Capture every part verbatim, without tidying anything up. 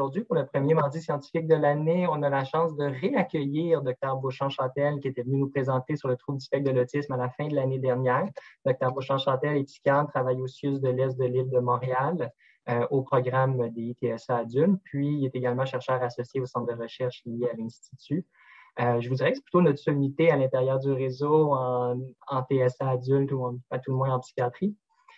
aujourd'hui, pour le premier mardi scientifique de l'année, on a la chance de réaccueillir Dr Beauchamp-Chantel qui était venu nous présenter sur le trouble du spectre de l'autisme à la fin de l'année dernière. Dr Beauchamp-Chantel est psychiatre, travaille au C I U S de l'Est de l'île de Montréal euh, au programme des I T S A adultes, puis il est également chercheur associé au centre de recherche lié à l'Institut. Euh, je vous dirais que c'est plutôt notre sommité à l'intérieur du réseau en, en T S A adulte ou en, à tout le moins en psychiatrie.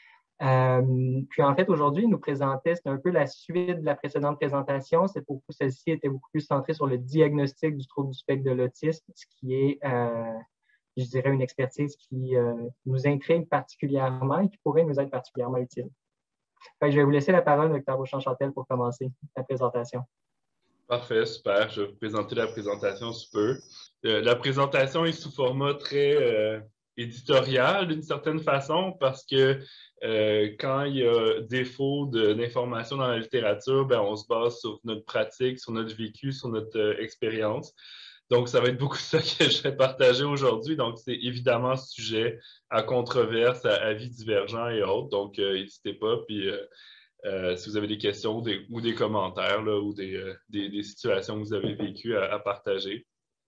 Euh, puis en fait, aujourd'hui, il nous présentait, c'est un peu la suite de la précédente présentation, c'est beaucoup, celle-ci était beaucoup plus centrée sur le diagnostic du trouble du spectre de l'autisme, ce qui est, euh, je dirais, une expertise qui euh, nous intrigue particulièrement et qui pourrait nous être particulièrement utile. Fait que je vais vous laisser la parole, Dr Beauchamp-Chantel, pour commencer la présentation. Parfait, super. Je vais vous présenter la présentation sous peu. Euh, la présentation est sous format très euh, éditorial d'une certaine façon parce que euh, quand il y a défaut d'informations dans la littérature, ben, on se base sur notre pratique, sur notre vécu, sur notre euh, expérience. Donc, ça va être beaucoup de ça que je vais partager aujourd'hui. Donc, c'est évidemment sujet à controverse, à avis divergents et autres. Donc, euh, n'hésitez pas. Puis, euh, Euh, si vous avez des questions des, ou des commentaires là, ou des, euh, des, des situations que vous avez vécues à, à partager.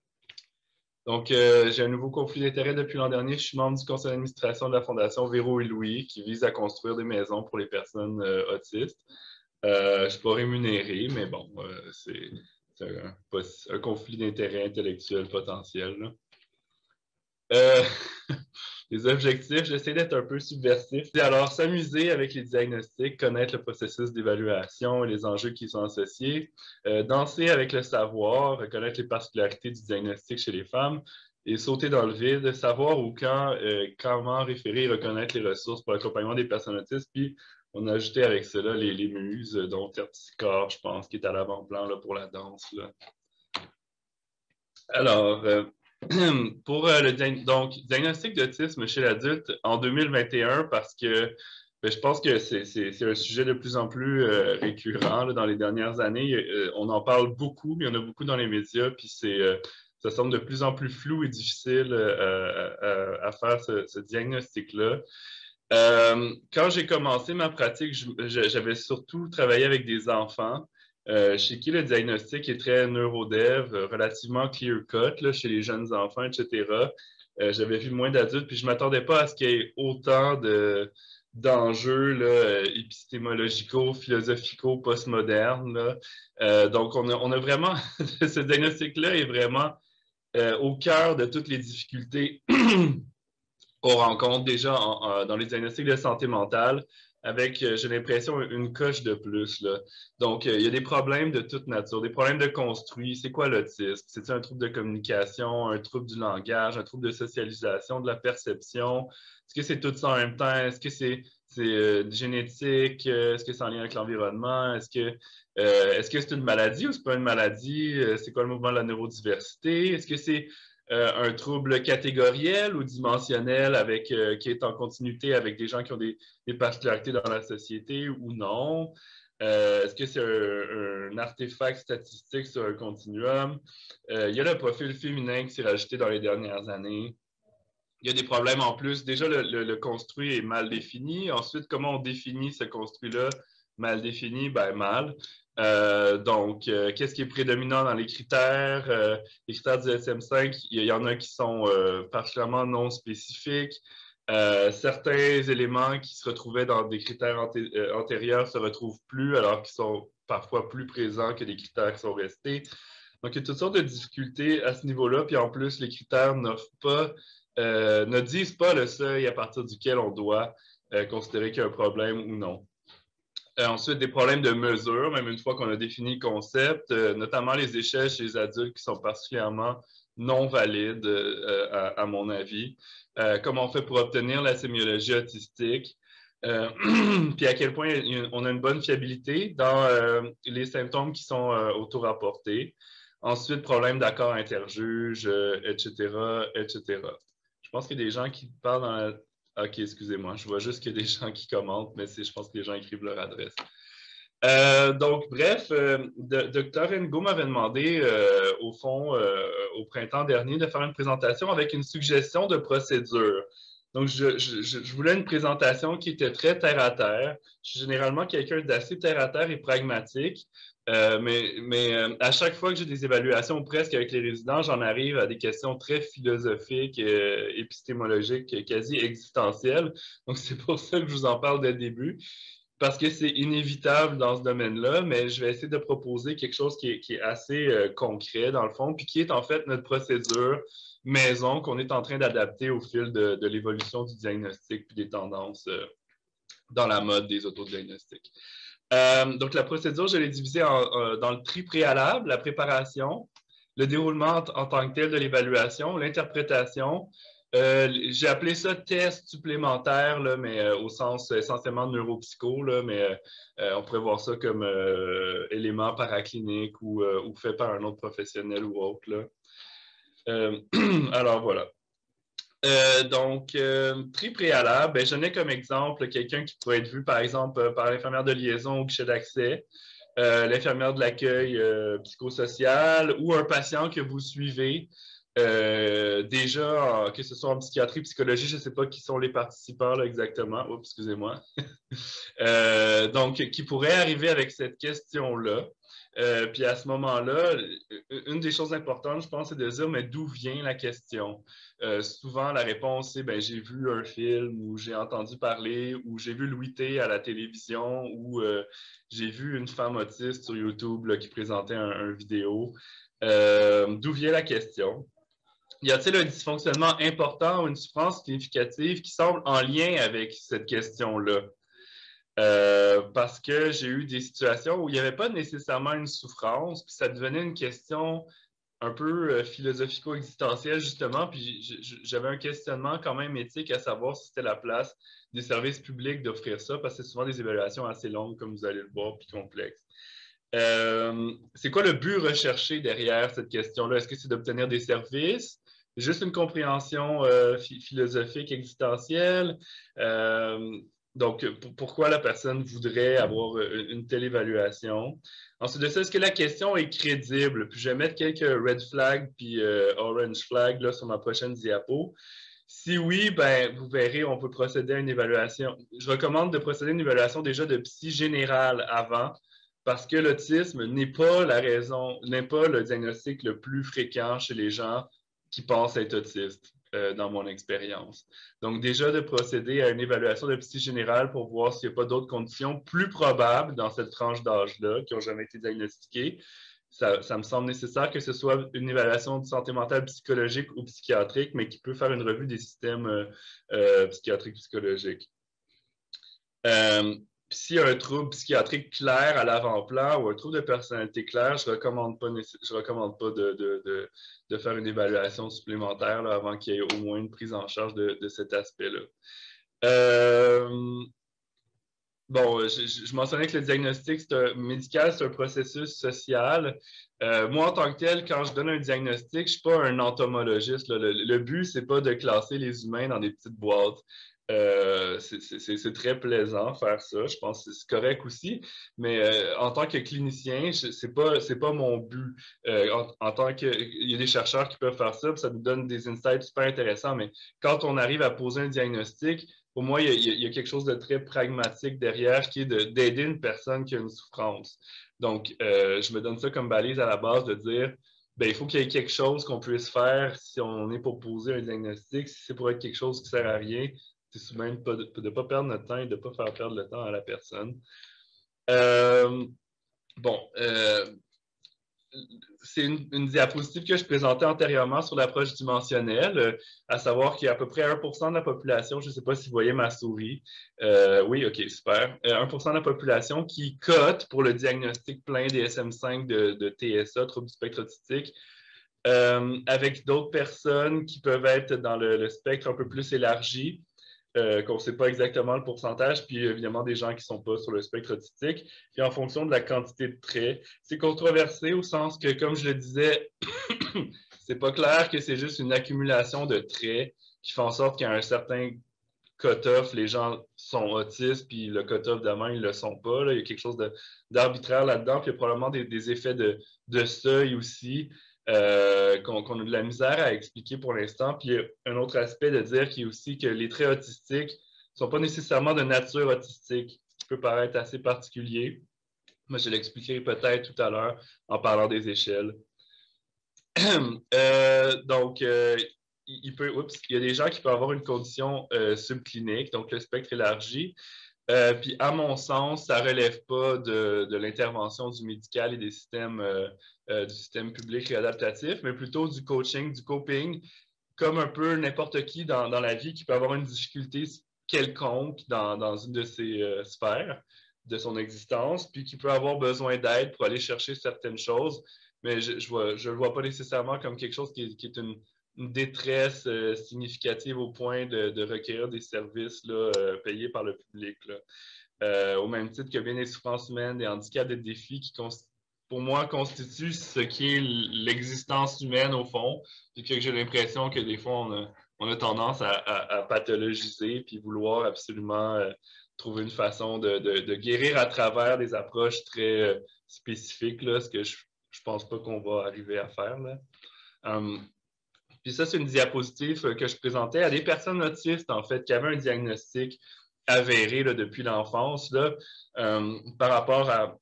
Donc, euh, j'ai un nouveau conflit d'intérêts depuis l'an dernier. Je suis membre du conseil d'administration de la Fondation Véro et Louis qui vise à construire des maisons pour les personnes euh, autistes. Euh, je ne suis pas rémunéré, mais bon, euh, c'est un, un conflit d'intérêts intellectuel potentiel. Là. Euh, les objectifs, j'essaie d'être un peu subversif. Alors, s'amuser avec les diagnostics, connaître le processus d'évaluation et les enjeux qui sont associés, euh, danser avec le savoir, reconnaître les particularités du diagnostic chez les femmes et sauter dans le vide, savoir où, quand, euh, comment référer et reconnaître les ressources pour l'accompagnement des personnes autistes. Puis, on a ajouté avec cela les, les muses, dont Terpsichore, je pense, qui est à l'avant-plan pour la danse. Là. Alors, euh, pour euh, le donc, diagnostic d'autisme chez l'adulte en deux mille vingt et un, parce que ben, je pense que c'est un sujet de plus en plus euh, récurrent là, dans les dernières années. Euh, on en parle beaucoup, il y en a beaucoup dans les médias, puis c'est euh, ça semble de plus en plus flou et difficile euh, à, à faire ce, ce diagnostic-là. Euh, quand j'ai commencé ma pratique, j'avais surtout travaillé avec des enfants. Euh, chez qui le diagnostic est très neurodev, euh, relativement clear-cut chez les jeunes enfants, et cetera. Euh, J'avais vu moins d'adultes, puis je ne m'attendais pas à ce qu'il y ait autant d'enjeux de, épistémologicaux, philosophicaux, postmodernes. Euh, donc, on a, on a vraiment, ce diagnostic-là est vraiment euh, au cœur de toutes les difficultés qu'on rencontre déjà en, en, dans les diagnostics de santé mentale, avec, euh, j'ai l'impression, une coche de plus. Là. Donc, euh, il y a des problèmes de toute nature, des problèmes de construit. C'est quoi l'autisme? C'est un trouble de communication, un trouble du langage, un trouble de socialisation, de la perception? Est-ce que c'est tout ça en même temps? Est-ce que c'est euh, génétique? Est-ce que c'est en lien avec l'environnement? Est-ce que euh, est-ce que c'est une maladie ou c'est pas une maladie? C'est quoi le mouvement de la neurodiversité? Est-ce que c'est Euh, un trouble catégoriel ou dimensionnel avec, euh, qui est en continuité avec des gens qui ont des, des particularités dans la société ou non? Euh, Est-ce que c'est un, un artefact statistique sur un continuum? Euh, il y a le profil féminin qui s'est rajouté dans les dernières années. Il y a des problèmes en plus. Déjà, le, le, le construit est mal défini. Ensuite, comment on définit ce construit-là? Mal défini, ben mal. Euh, donc, euh, qu'est-ce qui est prédominant dans les critères? Euh, les critères du D S M cinq, il y, y en a qui sont euh, particulièrement non spécifiques. Euh, certains éléments qui se retrouvaient dans des critères anté euh, antérieurs se retrouvent plus, alors qu'ils sont parfois plus présents que les critères qui sont restés. Donc, il y a toutes sortes de difficultés à ce niveau-là. Puis en plus, les critères n'offrent pas, euh, ne disent pas le seuil à partir duquel on doit euh, considérer qu'il y a un problème ou non. Euh, ensuite, des problèmes de mesure, même une fois qu'on a défini le concept, euh, notamment les échelles chez les adultes qui sont particulièrement non valides, euh, à, à mon avis. Euh, comment on fait pour obtenir la sémiologie autistique? Euh, puis à quel point on a une bonne fiabilité dans euh, les symptômes qui sont euh, auto-rapportés. Ensuite, problème d'accord interjuge, euh, et cetera, et cetera. Je pense qu'il y a des gens qui parlent dans la... OK, excusez-moi, je vois juste qu'il y a des gens qui commentent, mais je pense que les gens écrivent leur adresse. Euh, donc, bref, euh, Dr Ngo m'avait demandé, euh, au fond, euh, au printemps dernier, de faire une présentation avec une suggestion de procédure. Donc, je, je, je voulais une présentation qui était très terre-à-terre. Je suis généralement quelqu'un d'assez terre-à-terre et pragmatique, euh, mais, mais euh, à chaque fois que j'ai des évaluations presque avec les résidents, j'en arrive à des questions très philosophiques, euh, épistémologiques, quasi existentielles. Donc, c'est pour ça que je vous en parle dès le début, parce que c'est inévitable dans ce domaine-là, mais je vais essayer de proposer quelque chose qui est, qui est assez euh, concret, dans le fond, puis qui est en fait notre procédure maison qu'on est en train d'adapter au fil de, de l'évolution du diagnostic puis des tendances euh, dans la mode des autodiagnostics. Euh, donc, la procédure, je l'ai divisée en, euh, dans le tri préalable, la préparation, le déroulement en, en tant que tel de l'évaluation, l'interprétation. Euh, j'ai appelé ça test supplémentaire, là, mais euh, au sens essentiellement neuropsycho, là, mais euh, on pourrait voir ça comme euh, élément paraclinique ou, euh, ou fait par un autre professionnel ou autre. Là. Euh, alors voilà. Euh, donc, euh, tri préalable, ben, je n'ai comme exemple quelqu'un qui pourrait être vu, par exemple, par l'infirmière de liaison au guichet d'accès, euh, l'infirmière de l'accueil euh, psychosocial ou un patient que vous suivez euh, déjà, en, que ce soit en psychiatrie, psychologie, je ne sais pas qui sont les participants là, exactement. Oups, excusez-moi. euh, donc, qui pourrait arriver avec cette question-là. Euh, puis à ce moment-là, une des choses importantes, je pense, c'est de dire, mais d'où vient la question? Euh, souvent, la réponse, c'est, ben, j'ai vu un film ou j'ai entendu parler ou j'ai vu Louis T à la télévision ou euh, j'ai vu une femme autiste sur YouTube là, qui présentait un, un vidéo. Euh, d'où vient la question? Y a-t-il un dysfonctionnement important ou une souffrance significative qui semble en lien avec cette question-là? Euh, parce que j'ai eu des situations où il n'y avait pas nécessairement une souffrance, puis ça devenait une question un peu euh, philosophico-existentielle, justement, puis j'avais un questionnement quand même éthique à savoir si c'était la place des services publics d'offrir ça, parce que c'est souvent des évaluations assez longues, comme vous allez le voir, puis complexes. Euh, c'est quoi le but recherché derrière cette question-là? Est-ce que c'est d'obtenir des services? Juste une compréhension euh, philosophique existentielle? Euh, donc, pourquoi la personne voudrait avoir une telle évaluation? Ensuite de ça, est-ce que la question est crédible? Puis je vais mettre quelques red flags puis euh, orange flags là, sur ma prochaine diapo. Si oui, ben, vous verrez, on peut procéder à une évaluation. Je recommande de procéder à une évaluation déjà de psy générale avant, parce que l'autisme n'est pas la raison, n'est pas le diagnostic le plus fréquent chez les gens qui pensent être autistes, euh, dans mon expérience. Donc, déjà de procéder à une évaluation de psy générale pour voir s'il n'y a pas d'autres conditions plus probables dans cette tranche d'âge-là qui n'ont jamais été diagnostiquées. Ça, ça me semble nécessaire que ce soit une évaluation de santé mentale psychologique ou psychiatrique, mais qui peut faire une revue des systèmes euh, euh, psychiatriques psychologiques. Euh, S'il y a un trouble psychiatrique clair à l'avant-plan ou un trouble de personnalité clair, je ne recommande pas, je recommande pas de, de, de, de faire une évaluation supplémentaire là, avant qu'il y ait au moins une prise en charge de, de cet aspect-là. Euh, Bon, je, je, mentionnais que le diagnostic c'est un, médical, c'est un processus social. Euh, moi, en tant que tel, quand je donne un diagnostic, je ne suis pas un entomologiste. Là. Le, le but, ce n'est pas de classer les humains dans des petites boîtes. Euh, c'est très plaisant faire ça. Je pense que c'est correct aussi. Mais euh, en tant que clinicien, ce n'est pas, c'est pas mon but. Euh, en, en tant que, il y a des chercheurs qui peuvent faire ça, ça nous donne des insights super intéressants. Mais quand on arrive à poser un diagnostic, pour moi, il y, a, il y a quelque chose de très pragmatique derrière qui est d'aider une personne qui a une souffrance. Donc, euh, je me donne ça comme balise à la base de dire, ben, il faut qu'il y ait quelque chose qu'on puisse faire si on est pour poser un diagnostic. Si c'est pour être quelque chose qui ne sert à rien, c'est souvent de ne pas perdre notre temps et de ne pas faire perdre le temps à la personne. Euh, bon, euh, c'est une, une diapositive que je présentais antérieurement sur l'approche dimensionnelle, euh, à savoir qu'il y a à peu près un pour cent de la population, je ne sais pas si vous voyez ma souris, euh, oui, ok, super, euh, un pour cent de la population qui cote pour le diagnostic plein D S M cinq de, de T S A, trouble du spectre autistique, euh, avec d'autres personnes qui peuvent être dans le, le spectre un peu plus élargi, Euh, qu'on ne sait pas exactement le pourcentage, puis évidemment des gens qui ne sont pas sur le spectre autistique, puis en fonction de la quantité de traits. C'est controversé au sens que, comme je le disais, c'est pas clair que c'est juste une accumulation de traits qui fait en sorte qu'à un certain cut-off, les gens sont autistes, puis le cut-off demain, ils ne le sont pas. Là. Il y a quelque chose d'arbitraire là-dedans, puis il y a probablement des, des effets de, de seuil aussi. euh, qu'on qu'on a de la misère à expliquer pour l'instant. Puis il y a un autre aspect de dire qui est aussi que les traits autistiques ne sont pas nécessairement de nature autistique, ce qui peut paraître assez particulier. Moi, je l'expliquerai peut-être tout à l'heure en parlant des échelles. euh, donc, euh, il, peut, oups, il y a des gens qui peuvent avoir une condition euh, subclinique, donc le spectre élargi. Euh, puis, à mon sens, ça ne relève pas de, de l'intervention du médical et des systèmes, euh, euh, du système public réadaptatif, mais plutôt du coaching, du coping, comme un peu n'importe qui dans, dans la vie qui peut avoir une difficulté quelconque dans, dans une de ses euh, sphères de son existence, puis qui peut avoir besoin d'aide pour aller chercher certaines choses, mais je ne le vois pas nécessairement comme quelque chose qui est, qui est une, une détresse euh, significative au point de, de requérir des services là, euh, payés par le public. Là. Euh, au même titre que bien des souffrances humaines, des handicaps, des défis qui, pour moi, constituent ce qui est l'existence humaine au fond, puis que j'ai l'impression que des fois, on a, on a tendance à, à, à pathologiser puis vouloir absolument euh, trouver une façon de, de, de guérir à travers des approches très euh, spécifiques, là, ce que je je pense pas qu'on va arriver à faire. Là. Um, puis ça, c'est une diapositive que je présentais à des personnes autistes, en fait, qui avaient un diagnostic avéré là, depuis l'enfance là, um, par rapport à,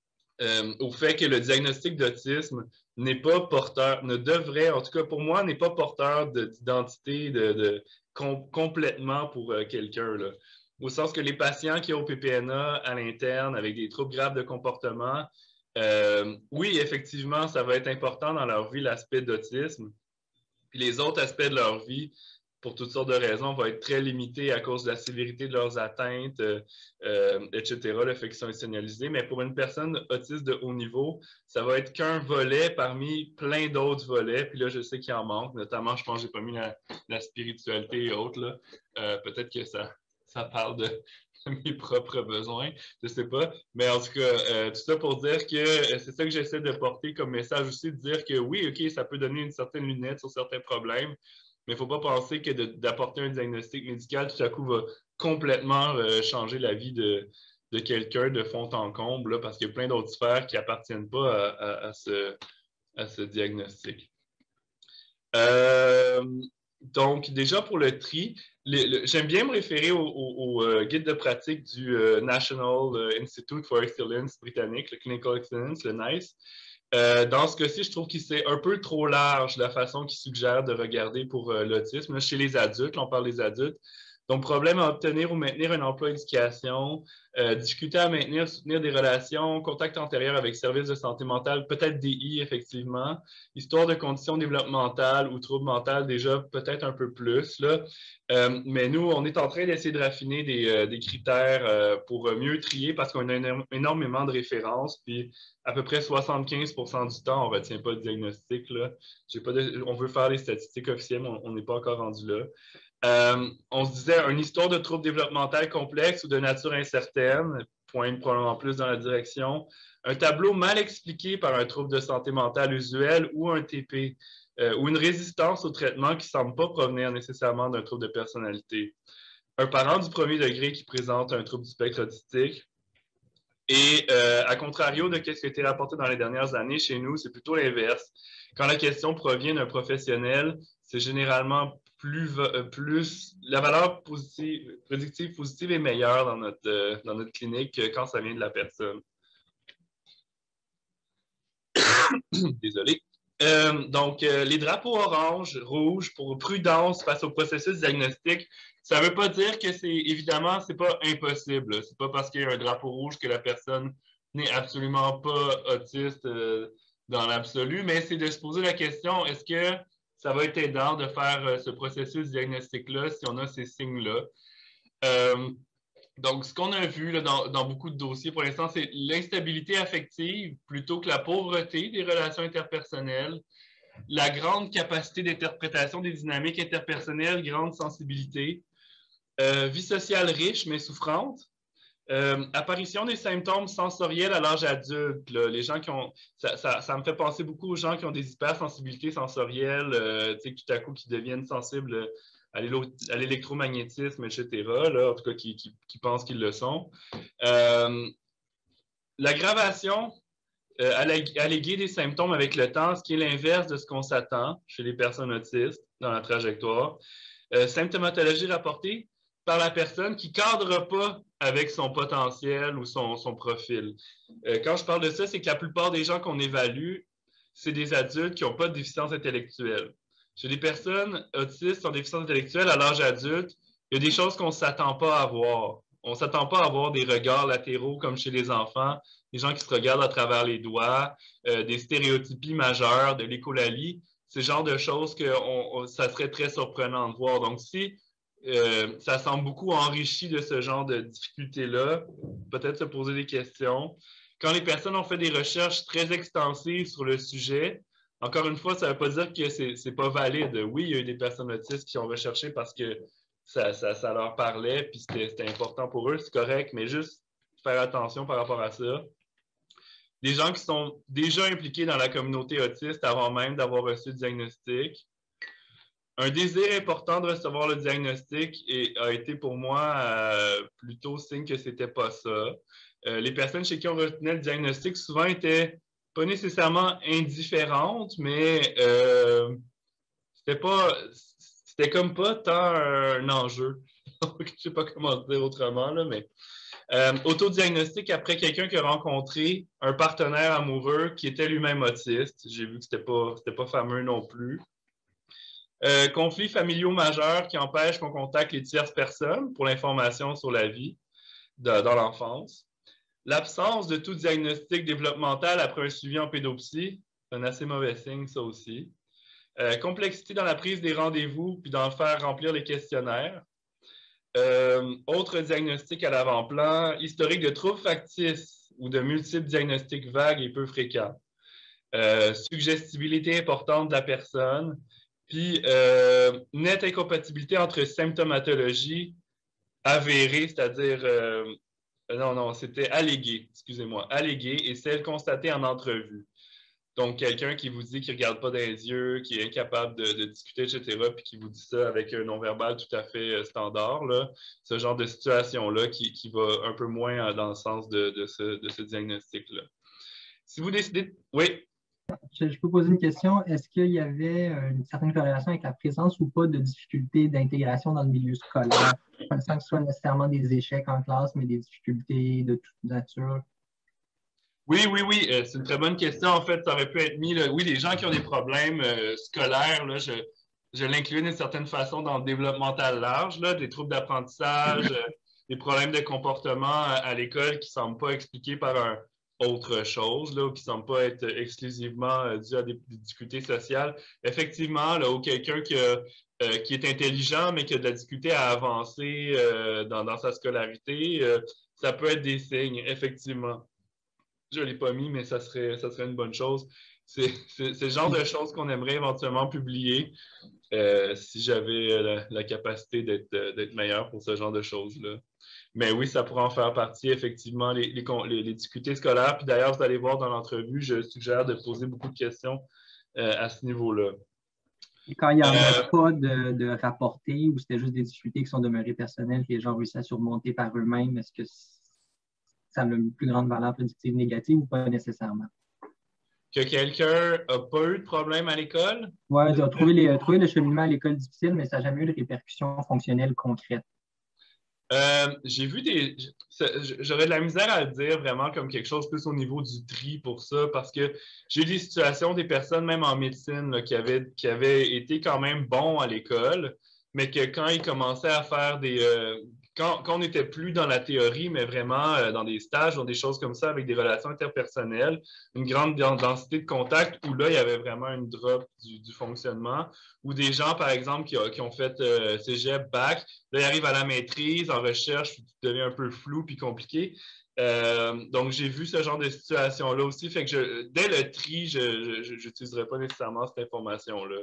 um, au fait que le diagnostic d'autisme n'est pas porteur, ne devrait, en tout cas pour moi, n'est pas porteur d'identité de, de, com complètement pour euh, quelqu'un. Là. Au sens que les patients qui ont au P P N A à l'interne avec des troubles graves de comportement, Euh, oui, effectivement, ça va être important dans leur vie, l'aspect d'autisme. Puis les autres aspects de leur vie, pour toutes sortes de raisons, vont être très limités à cause de la sévérité de leurs atteintes, euh, euh, et cetera, le fait qu'ils sont institutionnalisés. Mais pour une personne autiste de haut niveau, ça va être qu'un volet parmi plein d'autres volets. Puis là, je sais qu'il en manque, notamment, je pense que j'ai pas mis la, la spiritualité et autres. Là. Euh, peut-être que ça, ça parle de mes propres besoins, je sais pas. Mais en tout cas, euh, tout ça pour dire que euh, c'est ça que j'essaie de porter comme message aussi, de dire que oui, OK, ça peut donner une certaine lunette sur certains problèmes, mais il ne faut pas penser que d'apporter un diagnostic médical, tout à coup, va complètement euh, changer la vie de, de quelqu'un de fond en comble, là, parce qu'il y a plein d'autres sphères qui n'appartiennent pas à, à, à, ce, à ce diagnostic. Euh, donc, déjà pour le tri, j'aime bien me référer au, au, au euh, guide de pratique du euh, National Institute for Excellence britannique, le Clinical Excellence, le NICE. Euh, dans ce cas-ci, je trouve qu'il c'est un peu trop large la façon qu'il suggère de regarder pour euh, l'autisme. Chez les adultes, là, on parle des adultes. Donc, problème à obtenir ou maintenir un emploi d'éducation, euh, difficulté à maintenir, soutenir des relations, contact antérieur avec services de santé mentale, peut-être D I, effectivement, histoire de conditions développementales ou troubles mentaux, déjà peut-être un peu plus. Là. Euh, mais nous, on est en train d'essayer de raffiner des, euh, des critères euh, pour mieux trier parce qu'on a énorm énormément de références, puis à peu près soixante-quinze pour cent du temps, on ne retient pas le diagnostic. Là. Pas de, on veut faire les statistiques officielles, mais on n'est pas encore rendu là. Euh, on se disait une histoire de trouble développemental complexe ou de nature incertaine, pointe probablement plus dans la direction. Un tableau mal expliqué par un trouble de santé mentale usuel ou un T P, euh, ou une résistance au traitement qui ne semble pas provenir nécessairement d'un trouble de personnalité. Un parent du premier degré qui présente un trouble du spectre autistique. Et euh, à contrario de ce qui a été rapporté dans les dernières années, chez nous, c'est plutôt l'inverse. Quand la question provient d'un professionnel, c'est généralement plus, plus la valeur positive, prédictive positive est meilleure dans notre, euh, dans notre clinique que quand ça vient de la personne. Désolé. Euh, donc, euh, les drapeaux orange, rouge pour prudence face au processus diagnostique, ça ne veut pas dire que c'est, évidemment, c'est pas impossible. C'est pas parce qu'il y a un drapeau rouge que la personne n'est absolument pas autiste euh, dans l'absolu, mais c'est de se poser la question, est-ce que ça va être aidant de faire euh, ce processus diagnostique-là si on a ces signes-là? Euh, donc, ce qu'on a vu là, dans, dans beaucoup de dossiers pour l'instant, c'est l'instabilité affective plutôt que la pauvreté des relations interpersonnelles, la grande capacité d'interprétation des dynamiques interpersonnelles, grande sensibilité, euh, vie sociale riche mais souffrante, euh, apparition des symptômes sensoriels à l'âge adulte. Là, les gens qui ont, ça, ça, ça me fait penser beaucoup aux gens qui ont des hypersensibilités sensorielles, euh, tout à coup qui deviennent sensibles à l'électromagnétisme, et cetera, là, en tout cas, qui, qui, qui pensent qu'ils le sont. Euh, L'aggravation euh, alléguer des symptômes avec le temps, ce qui est l'inverse de ce qu'on s'attend chez les personnes autistes dans la trajectoire. Euh, symptomatologie rapportée par la personne qui ne cadre pas avec son potentiel ou son, son profil. Euh, quand je parle de ça, c'est que la plupart des gens qu'on évalue, c'est des adultes qui n'ont pas de déficience intellectuelle. Chez les personnes autistes en déficience intellectuelle à l'âge adulte, il y a des choses qu'on ne s'attend pas à voir. On ne s'attend pas à avoir des regards latéraux comme chez les enfants, des gens qui se regardent à travers les doigts, euh, des stéréotypies majeures, de l'écholalie, ce genre de choses que on, on, ça serait très surprenant de voir. Donc, si euh, ça semble beaucoup enrichi de ce genre de difficultés-là, peut-être se poser des questions. Quand les personnes ont fait des recherches très extensives sur le sujet, encore une fois, ça ne veut pas dire que ce n'est pas valide. Oui, il y a eu des personnes autistes qui ont recherché parce que ça, ça, ça leur parlait, puis c'était important pour eux, c'est correct, mais juste faire attention par rapport à ça. Des gens qui sont déjà impliqués dans la communauté autiste avant même d'avoir reçu le diagnostic. Un désir important de recevoir le diagnostic et, a été pour moi euh, plutôt signe que c'était pas ça. Euh, les personnes chez qui on retenait le diagnostic souvent étaient pas nécessairement indifférentes, mais euh, c'était pas, c'était comme pas tant un enjeu. Je sais pas comment dire autrement, là, mais euh, autodiagnostic après quelqu'un qui a rencontré un partenaire amoureux qui était lui-même autiste. J'ai vu que c'était pas, c'était pas fameux non plus. Euh, conflits familiaux majeurs qui empêchent qu'on contacte les tierces personnes pour l'information sur la vie de, dans l'enfance. L'absence de tout diagnostic développemental après un suivi en pédopsie, c'est un assez mauvais signe, ça aussi. Euh, complexité dans la prise des rendez-vous puis d'en faire remplir les questionnaires. Euh, autre diagnostic à l'avant-plan, historique de troubles factices ou de multiples diagnostics vagues et peu fréquents. Euh, suggestibilité importante de la personne, puis euh, nette incompatibilité entre symptomatologie avérée, c'est-à-dire, euh, non, non, c'était allégué, excusez-moi, allégué, et celle constatée en entrevue. Donc, quelqu'un qui vous dit qu'il ne regarde pas dans les yeux, qui est incapable de, de discuter, et cetera, puis qui vous dit ça avec un non-verbal tout à fait standard, là, ce genre de situation-là qui, qui va un peu moins dans le sens de, de ce, de ce diagnostic-là. Si vous décidez... Oui? Je, je peux poser une question. Est-ce qu'il y avait une certaine corrélation avec la présence ou pas de difficultés d'intégration dans le milieu scolaire, sans que ce soit nécessairement des échecs en classe, mais des difficultés de toute nature? Oui, oui, oui, euh, c'est une très bonne question. En fait, ça aurait pu être mis, là, oui, les gens qui ont des problèmes euh, scolaires, là, je, je l'inclus d'une certaine façon dans le développemental large, là, des troubles d'apprentissage, euh, des problèmes de comportement à, à l'école qui ne semblent pas expliqués par un, autre chose, là, ou qui ne semblent pas être exclusivement euh, dus à des, des difficultés sociales. Effectivement, là, ou quelqu'un qui, euh, qui est intelligent, mais qui a de la difficulté à avancer euh, dans, dans sa scolarité, euh, ça peut être des signes, effectivement. Je ne l'ai pas mis, mais ça serait, ça serait une bonne chose. C'est le genre de choses qu'on aimerait éventuellement publier euh, si j'avais la, la capacité d'être meilleur pour ce genre de choses-là. Mais oui, ça pourrait en faire partie, effectivement, les, les, les, les difficultés scolaires. Puis d'ailleurs, vous allez voir dans l'entrevue, je suggère de poser beaucoup de questions euh, à ce niveau-là. Et quand il n'y en a euh, pas de, de rapporté ou c'était juste des difficultés qui sont demeurées personnelles, que les gens réussissent à surmonter par eux-mêmes, est-ce que ça a une plus grande valeur prédictive négative ou pas nécessairement? Que quelqu'un n'a pas eu de problème à l'école? Oui, de trouver, les, trouver le cheminement à l'école difficile, mais ça n'a jamais eu de répercussions fonctionnelles concrètes. Euh, j'ai vu des... J'aurais de la misère à le dire vraiment comme quelque chose plus au niveau du tri pour ça, parce que j'ai eu des situations, des personnes même en médecine là, qui, avaient, qui avaient été quand même bons à l'école, mais que quand ils commençaient à faire des... Euh, quand, quand on n'était plus dans la théorie, mais vraiment euh, dans des stages, dans des choses comme ça, avec des relations interpersonnelles, une grande densité de contact, où là, il y avait vraiment une drop du, du fonctionnement, ou des gens, par exemple, qui, qui ont fait euh, cégep, bac, là, ils arrivent à la maîtrise, en recherche, puis tout devient un peu flou puis compliqué. Euh, donc, j'ai vu ce genre de situation-là aussi. Fait que je, dès le tri, je n'utiliserai pas nécessairement cette information-là.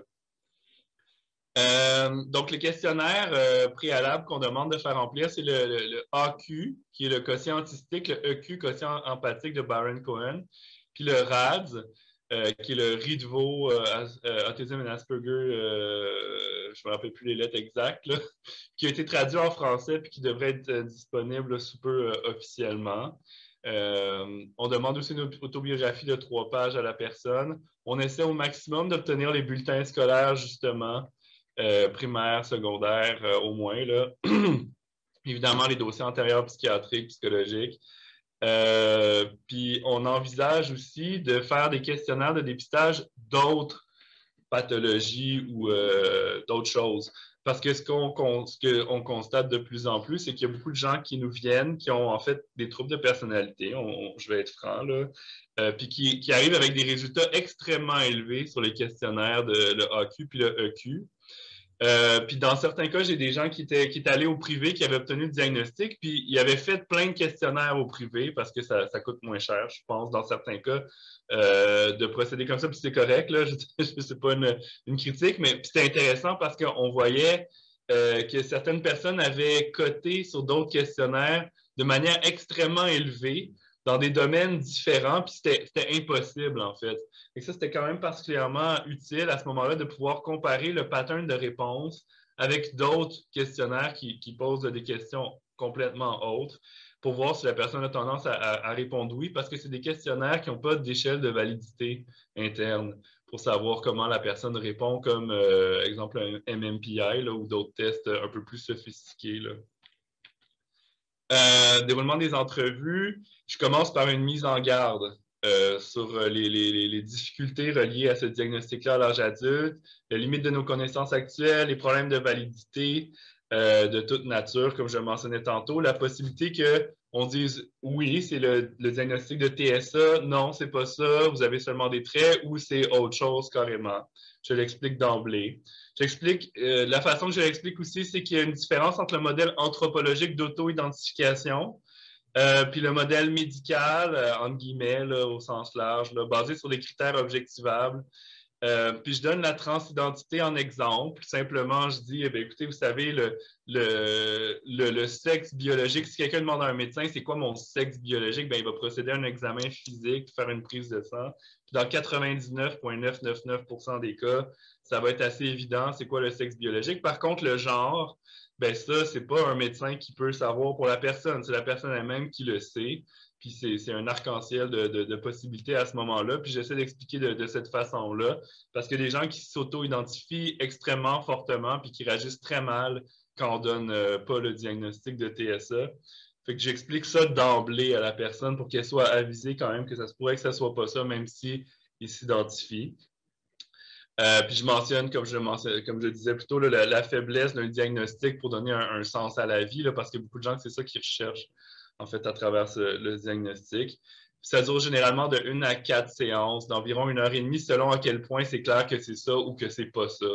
Euh, donc, le questionnaire euh, préalable qu'on demande de faire remplir, c'est le, le, le A Q, qui est le quotient autistique, le E Q, quotient empathique de Baron Cohen, puis le R A D S, euh, qui est le Ridvo euh, euh, Autism and Asperger, euh, je ne me rappelle plus les lettres exactes, là, qui a été traduit en français puis qui devrait être euh, disponible là, sous peu euh, officiellement. Euh, on demande aussi une autobiographie de trois pages à la personne. On essaie au maximum d'obtenir les bulletins scolaires, justement, euh, primaires, secondaires, euh, au moins, là. Évidemment, les dossiers antérieurs psychiatriques, psychologiques. Euh, puis on envisage aussi de faire des questionnaires de dépistage d'autres pathologies ou euh, d'autres choses. Parce que ce qu'on qu'on constate de plus en plus, c'est qu'il y a beaucoup de gens qui nous viennent, qui ont en fait des troubles de personnalité, on, on, je vais être franc, là, euh, puis qui, qui arrivent avec des résultats extrêmement élevés sur les questionnaires de le A Q puis le E Q. Euh, puis dans certains cas, j'ai des gens qui étaient, qui étaient allés au privé, qui avaient obtenu le diagnostic, puis ils avaient fait plein de questionnaires au privé parce que ça, ça coûte moins cher, je pense, dans certains cas, euh, de procéder comme ça, puis c'est correct, là, je ne sais pas une, une critique, mais c'était intéressant parce qu'on voyait euh, que certaines personnes avaient coté sur d'autres questionnaires de manière extrêmement élevée dans des domaines différents, puis c'était impossible, en fait. Et ça, c'était quand même particulièrement utile à ce moment-là de pouvoir comparer le pattern de réponse avec d'autres questionnaires qui, qui posent des questions complètement autres pour voir si la personne a tendance à, à, à répondre oui, parce que c'est des questionnaires qui n'ont pas d'échelle de validité interne pour savoir comment la personne répond, comme, euh, exemple, un M M P I là, ou d'autres tests un peu plus sophistiqués, là. Euh, déroulement des entrevues, je commence par une mise en garde euh, sur les, les, les difficultés reliées à ce diagnostic-là à l'âge adulte, les limites de nos connaissances actuelles, les problèmes de validité euh, de toute nature, comme je mentionnais tantôt, la possibilité qu'on dise oui, c'est le, le diagnostic de T S A, non, c'est pas ça, vous avez seulement des traits, ou c'est autre chose carrément. Je l'explique d'emblée. J'explique, euh, la façon que je l'explique aussi, c'est qu'il y a une différence entre le modèle anthropologique d'auto-identification euh, puis le modèle médical, euh, entre guillemets, là, au sens large, là, basé sur des critères objectivables. Euh, puis je donne la transidentité en exemple. Simplement, je dis, eh bien, écoutez, vous savez, le, le, le, le sexe biologique, si quelqu'un demande à un médecin c'est quoi mon sexe biologique, bien, il va procéder à un examen physique, faire une prise de sang. Puis dans quatre-vingt-dix-neuf virgule neuf neuf neuf pour cent des cas, ça va être assez évident c'est quoi le sexe biologique. Par contre, le genre, ben ça, c'est pas un médecin qui peut savoir pour la personne, c'est la personne elle-même qui le sait. Puis c'est un arc-en-ciel de, de, de, possibilités à ce moment-là. Puis j'essaie d'expliquer de, de cette façon-là, parce que des gens qui s'auto-identifient extrêmement fortement puis qui réagissent très mal quand on donne euh, pas le diagnostic de T S A. Fait que j'explique ça d'emblée à la personne pour qu'elle soit avisée quand même que ça se pourrait que ça soit pas ça, même si il s'identifie. Euh, puis je mentionne, comme je, mentionne, comme je disais plus tôt, là, la, la faiblesse d'un diagnostic pour donner un, un sens à la vie, là, parce qu'il y a beaucoup de gens que c'est ça qu'ils recherchent, en fait, à travers ce, le diagnostic. Puis ça dure généralement de une à quatre séances, d'environ une heure et demie, selon à quel point c'est clair que c'est ça ou que c'est pas ça.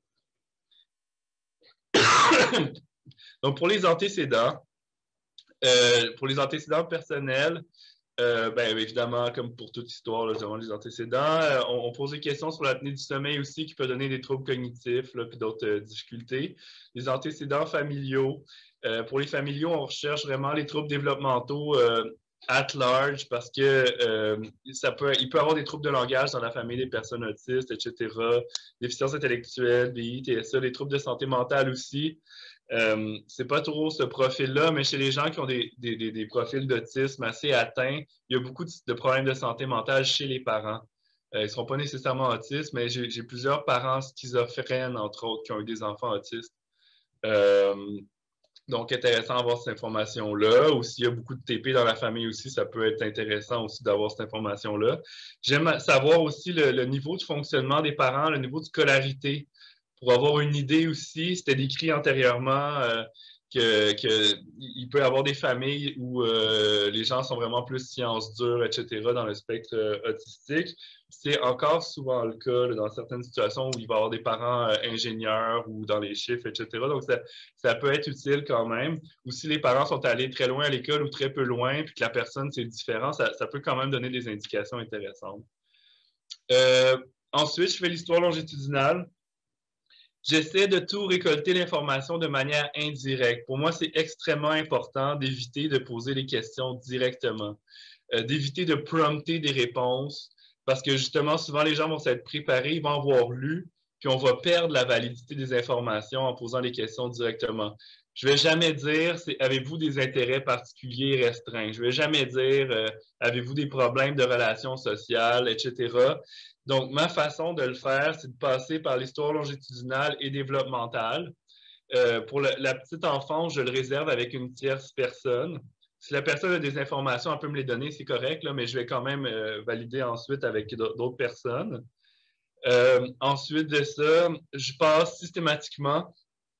Donc, pour les antécédents, euh, pour les antécédents personnels, Euh, ben, évidemment, comme pour toute histoire, là, durant les antécédents, euh, on, on pose des questions sur l'apnée du sommeil aussi qui peut donner des troubles cognitifs puis d'autres euh, difficultés. Les antécédents familiaux. Euh, pour les familiaux, on recherche vraiment les troubles développementaux euh, at large parce que euh, ça peut, il peut y avoir des troubles de langage dans la famille des personnes autistes, et cetera. Déficience intellectuelle, B I, T S A, les troubles de santé mentale aussi. Euh, c'est pas trop ce profil-là, mais chez les gens qui ont des, des, des, des profils d'autisme assez atteints, il y a beaucoup de, de problèmes de santé mentale chez les parents. Euh, ils ne seront pas nécessairement autistes, mais j'ai plusieurs parents schizophrènes, entre autres, qui ont eu des enfants autistes. Euh, donc, intéressant d'avoir cette information-là. Ou s'il y a beaucoup de T P dans la famille aussi, ça peut être intéressant aussi d'avoir cette information-là. J'aime savoir aussi le, le niveau de fonctionnement des parents, le niveau de scolarité. Pour avoir une idée aussi, c'était décrit antérieurement euh, qu'il que peut y avoir des familles où euh, les gens sont vraiment plus sciences dures, et cetera, dans le spectre euh, autistique. C'est encore souvent le cas là, dans certaines situations où il va y avoir des parents euh, ingénieurs ou dans les chiffres, et cetera. Donc, ça, ça peut être utile quand même. Ou si les parents sont allés très loin à l'école ou très peu loin, puis que la personne, c'est différent, ça, ça peut quand même donner des indications intéressantes. Euh, ensuite, je fais l'histoire longitudinale. J'essaie de tout récolter l'information de manière indirecte. Pour moi, c'est extrêmement important d'éviter de poser les questions directement, euh, d'éviter de prompter des réponses, parce que justement, souvent, les gens vont s'être préparés, ils vont avoir lu, puis on va perdre la validité des informations en posant les questions directement. Je ne vais jamais dire « avez-vous des intérêts particuliers restreints ?» Je ne vais jamais dire euh, « avez-vous des problèmes de relations sociales, et cetera » Donc, ma façon de le faire, c'est de passer par l'histoire longitudinale et développementale. Euh, pour le, la petite enfance, je le réserve avec une tierce personne. Si la personne a des informations, elle peut me les donner, c'est correct, là, mais je vais quand même euh, valider ensuite avec d'autres personnes. Euh, ensuite de ça, je passe systématiquement...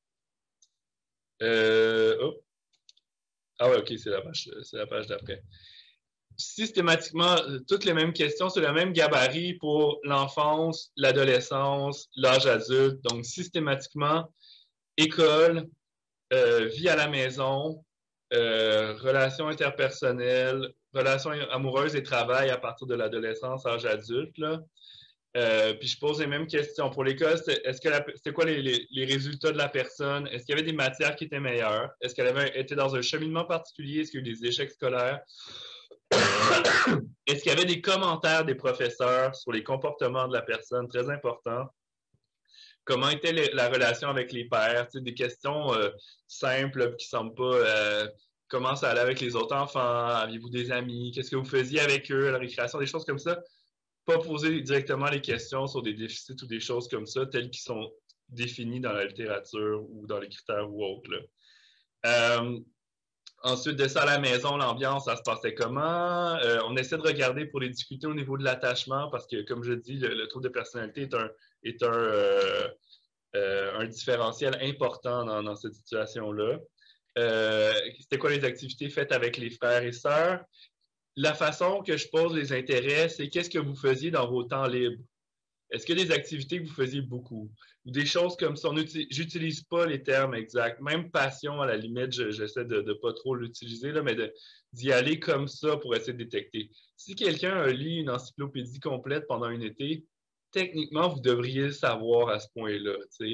Euh, oh. Ah ouais, OK, c'est la page, c'est la page d'après. Systématiquement, toutes les mêmes questions, c'est le même gabarit pour l'enfance, l'adolescence, l'âge adulte. Donc, systématiquement, école, euh, vie à la maison, euh, relations interpersonnelles, relations amoureuses et travail à partir de l'adolescence, âge adulte, là. Euh, puis je pose les mêmes questions. Pour l'école, est-ce que c'était quoi les, les, les résultats de la personne? Est-ce qu'il y avait des matières qui étaient meilleures? Est-ce qu'elle avait été dans un cheminement particulier? Est-ce qu'il y a eu des échecs scolaires? Est-ce qu'il y avait des commentaires des professeurs sur les comportements de la personne? Très important. Comment était les, la relation avec les pairs? Des questions euh, simples qui ne semblent pas... Euh, comment ça allait avec les autres enfants? Aviez-vous des amis? Qu'est-ce que vous faisiez avec eux à la récréation? Des choses comme ça. Pas poser directement les questions sur des déficits ou des choses comme ça, telles qu'ils sont définis dans la littérature ou dans les critères ou autres. Là. Euh, ensuite de ça, à la maison, l'ambiance, ça se passait comment? Euh, on essaie de regarder pour les difficultés au niveau de l'attachement, parce que, comme je dis, le, le trouble de personnalité est un, est un, euh, euh, un différentiel important dans, dans cette situation-là. Euh, c'était quoi les activités faites avec les frères et sœurs? La façon que je pose les intérêts, c'est qu'est-ce que vous faisiez dans vos temps libres? Est-ce qu'il y a des activités que vous faisiez beaucoup? Ou des choses comme ça. J'utilise pas les termes exacts. Même passion, à la limite, j'essaie de ne pas trop l'utiliser, mais d'y aller comme ça pour essayer de détecter. Si quelqu'un a lu une encyclopédie complète pendant un été, techniquement, vous devriez le savoir à ce point-là,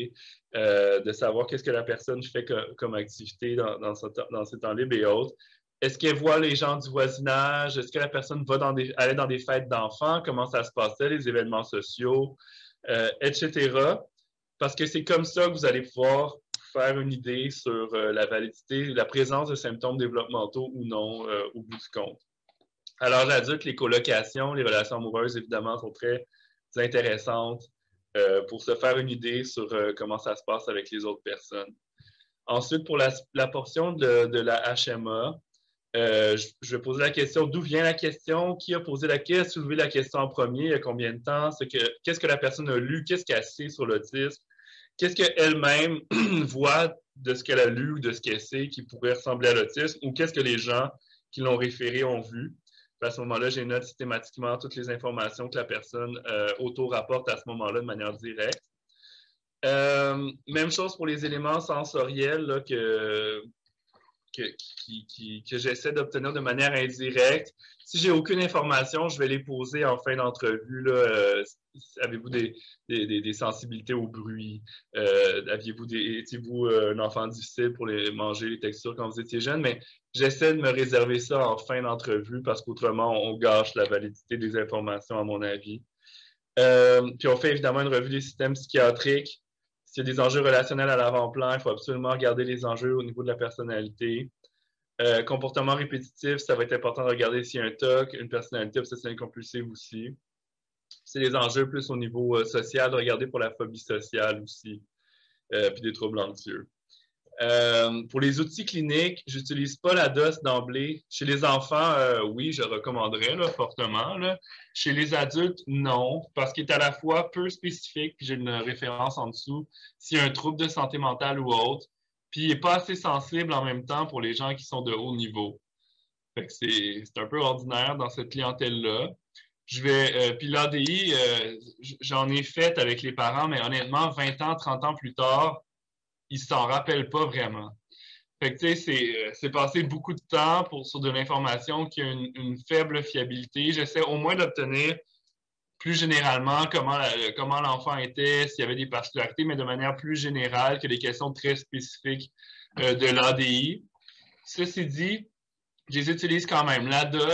euh, de savoir qu'est-ce que la personne fait comme, comme activité dans, dans, son, dans ses temps libres et autres. Est-ce qu'elle voit les gens du voisinage? Est-ce que la personne va dans des, aller dans des fêtes d'enfants? Comment ça se passait, les événements sociaux, euh, et cetera. Parce que c'est comme ça que vous allez pouvoir faire une idée sur euh, la validité, la présence de symptômes développementaux ou non euh, au bout du compte. À l'âge adulte, les colocations, les relations amoureuses, évidemment, sont très intéressantes euh, pour se faire une idée sur euh, comment ça se passe avec les autres personnes. Ensuite, pour la, la portion de, de la H M A, Euh, je, je vais poser la question, d'où vient la question? Qui a posé la question? Soulevé la question en premier? Il y a combien de temps? Qu'est-ce que la personne a lu? Qu'est-ce qu'elle sait sur l'autisme? Qu'est-ce qu'elle-même voit de ce qu'elle a lu ou de ce qu'elle sait qui pourrait ressembler à l'autisme? Ou qu'est-ce que les gens qui l'ont référé ont vu? À ce moment-là, j'ai noté systématiquement toutes les informations que la personne euh, auto-rapporte à ce moment-là de manière directe. Euh, même chose pour les éléments sensoriels là, que... que, qui, qui, que j'essaie d'obtenir de manière indirecte. Si j'ai aucune information, je vais les poser en fin d'entrevue. Euh, Avez-vous des, des, des sensibilités au bruit? Euh, Aviez-vous des, étiez-vous un enfant difficile pour les, manger les textures quand vous étiez jeune? Mais j'essaie de me réserver ça en fin d'entrevue parce qu'autrement, on gâche la validité des informations, à mon avis. Euh, puis on fait évidemment une revue des systèmes psychiatriques. S'il y a des enjeux relationnels à l'avant-plan, il faut absolument regarder les enjeux au niveau de la personnalité. Euh, comportement répétitif, ça va être important de regarder s'il y a un T O C, une personnalité obsessionnelle compulsive aussi. C'est des enjeux plus au niveau euh, social, de regarder pour la phobie sociale aussi, euh, puis des troubles anxieux. Euh, pour les outils cliniques, je n'utilise pas la D O S d'emblée. Chez les enfants, euh, oui, je recommanderais là, fortement. Là. Chez les adultes, non, parce qu'il est à la fois peu spécifique, puis j'ai une référence en dessous, s'il y a un trouble de santé mentale ou autre, puis il n'est pas assez sensible en même temps pour les gens qui sont de haut niveau. C'est un peu ordinaire dans cette clientèle-là. Je vais, euh, puis l'A D I, euh, j'en ai fait avec les parents, mais honnêtement, vingt ans, trente ans plus tard, ils ne s'en rappellent pas vraiment. Fait que, tu sais, c'est passé beaucoup de temps pour, sur de l'information qui a une, une faible fiabilité. J'essaie au moins d'obtenir plus généralement comment, comment l'enfant était, s'il y avait des particularités, mais de manière plus générale que des questions très spécifiques euh, de l'A D I. Ceci dit, je les utilise quand même. La D O S,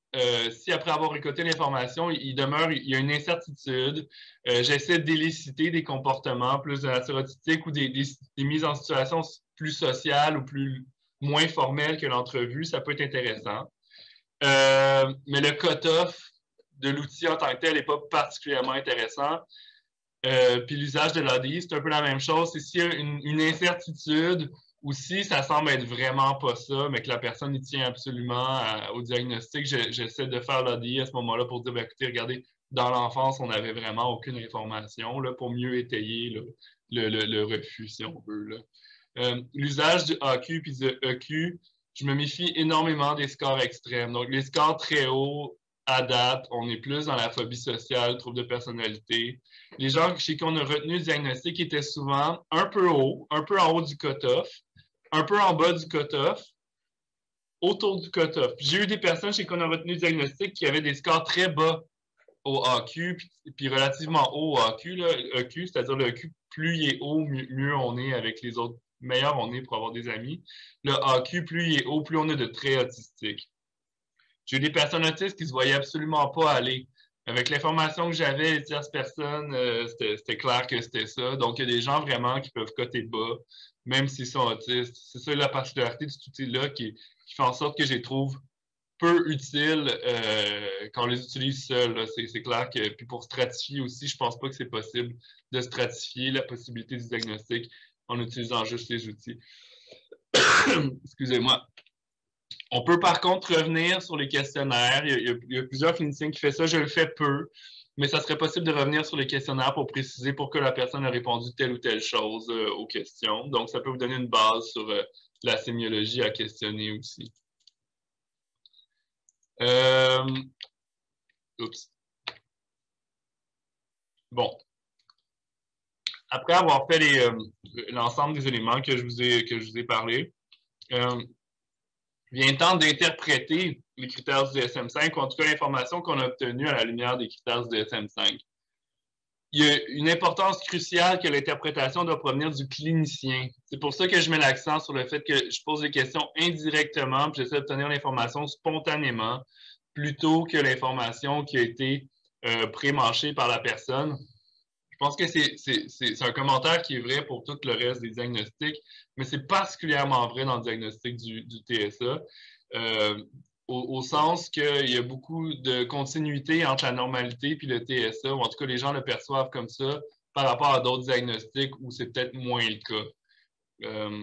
euh, si après avoir récolté l'information, il, il demeure, il y a une incertitude, euh, j'essaie d'éliciter des comportements plus de nature autistique ou des, des, des mises en situation plus sociales ou plus moins formelles que l'entrevue, ça peut être intéressant. Euh, mais le cut-off de l'outil en tant que tel n'est pas particulièrement intéressant. Euh, puis l'usage de l'A D I, c'est un peu la même chose. C'est s'il y a une, une incertitude ou si ça semble être vraiment pas ça, mais que la personne y tient absolument à, au diagnostic, je, j'essaie de faire l'A D I à ce moment-là pour dire, ben, écoutez, regardez, dans l'enfance, on n'avait vraiment aucune information là, pour mieux étayer là, le, le, le refus, si on veut. Là. Euh, l'usage du A Q puis du E Q, je me méfie énormément des scores extrêmes. Donc, les scores très hauts, à date, on est plus dans la phobie sociale, trouble de personnalité. Les gens chez qui on a retenu le diagnostic étaient souvent un peu haut, un peu en haut du cut-off, un peu en bas du cut-off, autour du cut-off. J'ai eu des personnes chez qui on a retenu le diagnostic qui avaient des scores très bas au A Q, puis, puis relativement haut au A Q, là, E Q, c'est-à-dire le E Q, plus il est haut, mieux, mieux on est avec les autres, meilleur on est pour avoir des amis. Le A Q, plus il est haut, plus on a de traits autistiques. J'ai eu des personnes autistes qui ne se voyaient absolument pas aller. Avec l'information que j'avais, les tierces personnes, euh, c'était clair que c'était ça. Donc, il y a des gens vraiment qui peuvent coter bas, même s'ils sont autistes. C'est ça la particularité de cet outil-là qui, qui fait en sorte que je les trouve peu utiles euh, quand on les utilise seuls. C'est clair que, puis pour stratifier aussi, je ne pense pas que c'est possible de stratifier la possibilité du diagnostic en utilisant juste les outils. Excusez-moi. On peut par contre revenir sur les questionnaires. Il y, a, il y a plusieurs cliniciens qui font ça. Je le fais peu, mais ça serait possible de revenir sur les questionnaires pour préciser pourquoi la personne a répondu telle ou telle chose euh, aux questions. Donc, ça peut vous donner une base sur euh, la sémiologie à questionner aussi. Euh... Oups. Bon. Après avoir fait euh, l'ensemble des éléments que je vous ai, que je vous ai parlé, euh, vient le temps d'interpréter les critères du D S M cinq, ou en tout cas l'information qu'on a obtenue à la lumière des critères du D S M cinq. Il y a une importance cruciale que l'interprétation doit provenir du clinicien. C'est pour ça que je mets l'accent sur le fait que je pose des questions indirectement, puis j'essaie d'obtenir l'information spontanément, plutôt que l'information qui a été euh, pré-mâchée par la personne. Je pense que c'est un commentaire qui est vrai pour tout le reste des diagnostics, mais c'est particulièrement vrai dans le diagnostic du, du T S A, euh, au, au sens qu'il y a beaucoup de continuité entre la normalité et le T S A, ou en tout cas les gens le perçoivent comme ça par rapport à d'autres diagnostics où c'est peut-être moins le cas. Euh,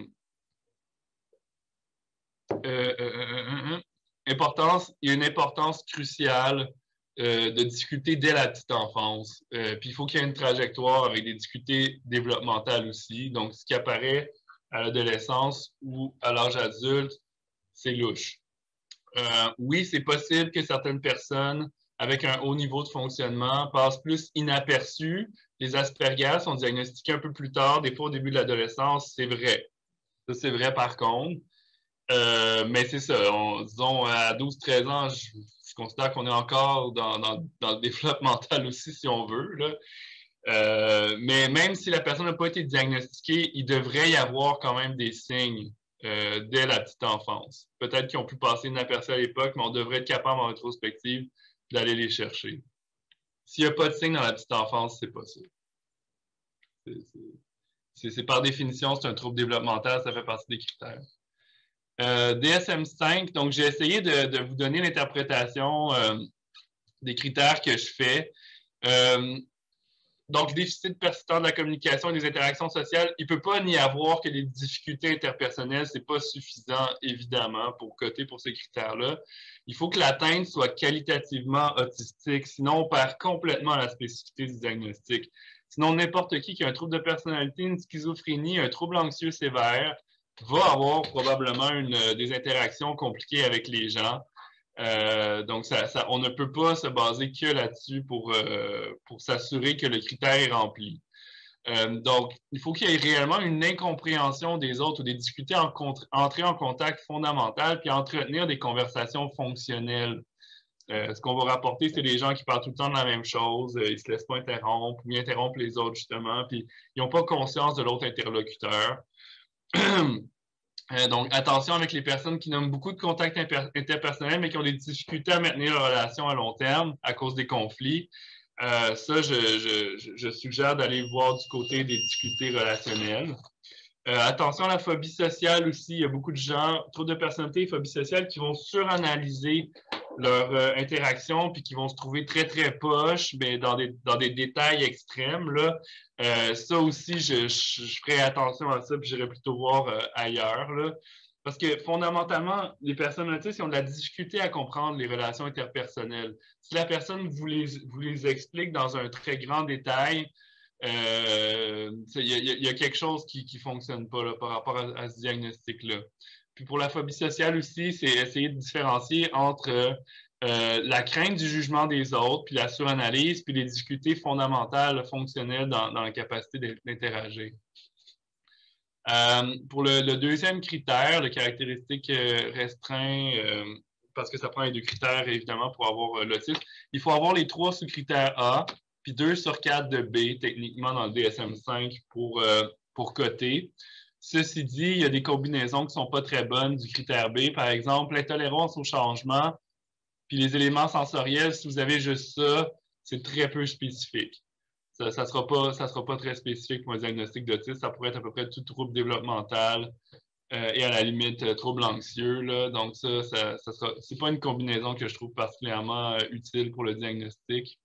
euh, euh, euh, importance, il y a une importance cruciale Euh, de difficultés dès la petite enfance. Euh, puis il faut qu'il y ait une trajectoire avec des difficultés développementales aussi. Donc, ce qui apparaît à l'adolescence ou à l'âge adulte, c'est louche. Euh, oui, c'est possible que certaines personnes avec un haut niveau de fonctionnement passent plus inaperçues. Les Asperger sont diagnostiqués un peu plus tard, des fois au début de l'adolescence, c'est vrai. Ça, c'est vrai par contre. Euh, mais c'est ça, on, disons, à douze treize ans, je, je considère qu'on est encore dans, dans, dans le développement mental aussi, si on veut. Là. Euh, mais même si la personne n'a pas été diagnostiquée, il devrait y avoir quand même des signes euh, dès la petite enfance. Peut-être qu'ils ont pu passer inaperçus à l'époque, mais on devrait être capable en rétrospective d'aller les chercher. S'il n'y a pas de signes dans la petite enfance, c'est pas ça. C'est par définition, c'est un trouble développemental, ça fait partie des critères. Euh, D S M cinq, donc j'ai essayé de, de vous donner l'interprétation euh, des critères que je fais. Euh, donc, déficit persistant de la communication et des interactions sociales, il ne peut pas n'y avoir que les difficultés interpersonnelles, ce n'est pas suffisant, évidemment, pour coter pour ces critères-là. Il faut que l'atteinte soit qualitativement autistique, sinon on perd complètement la spécificité du diagnostic. Sinon, n'importe qui qui a un trouble de personnalité, une schizophrénie, un trouble anxieux sévère, va avoir probablement une, des interactions compliquées avec les gens. Euh, donc, ça, ça, on ne peut pas se baser que là-dessus pour, euh, pour s'assurer que le critère est rempli. Euh, donc, il faut qu'il y ait réellement une incompréhension des autres ou des difficultés en entrer en contact fondamental puis entretenir des conversations fonctionnelles. Euh, ce qu'on va rapporter, c'est des gens qui parlent tout le temps de la même chose, euh, ils ne se laissent pas interrompre ou ils interrompent les autres, justement, puis ils n'ont pas conscience de l'autre interlocuteur. Euh, donc, attention avec les personnes qui nomment beaucoup de contacts interpersonnels, mais qui ont des difficultés à maintenir leur relation à long terme à cause des conflits. Euh, ça, je, je, je suggère d'aller voir du côté des difficultés relationnelles. Euh, attention à la phobie sociale aussi. Il y a beaucoup de gens, troubles de personnalité et phobie sociale, qui vont suranalyser leur euh, interaction puis qui vont se trouver très, très poches, mais dans des, dans des détails extrêmes. Là. Euh, ça aussi, je, je, je ferai attention à ça puis j'irai plutôt voir euh, ailleurs. Là. Parce que fondamentalement, les personnes autistes ont de la difficulté à comprendre les relations interpersonnelles. Si la personne vous les, vous les explique dans un très grand détail, il euh, y, y, y a quelque chose qui ne fonctionne pas là, par rapport à, à ce diagnostic-là. Puis pour la phobie sociale aussi, c'est essayer de différencier entre euh, la crainte du jugement des autres, puis la suranalyse, puis les difficultés fondamentales, fonctionnelles dans, dans la capacité d'interagir. Euh, pour le, le deuxième critère, le caractéristique euh, restreint, euh, parce que ça prend les deux critères évidemment pour avoir euh, l'autisme, il faut avoir les trois sous-critères A, puis deux sur quatre de B, techniquement dans le D S M cinq pour, euh, pour coter. Ceci dit, il y a des combinaisons qui ne sont pas très bonnes du critère B. Par exemple, l'intolérance au changement, puis les éléments sensoriels, si vous avez juste ça, c'est très peu spécifique. Ça ne sera pas, ça sera pas très spécifique pour un diagnostic d'autisme. Ça pourrait être à peu près tout trouble développemental euh, et à la limite euh, trouble anxieux. Là. Donc ça, ça, ça sera, c'est pas une combinaison que je trouve particulièrement euh, utile pour le diagnostic.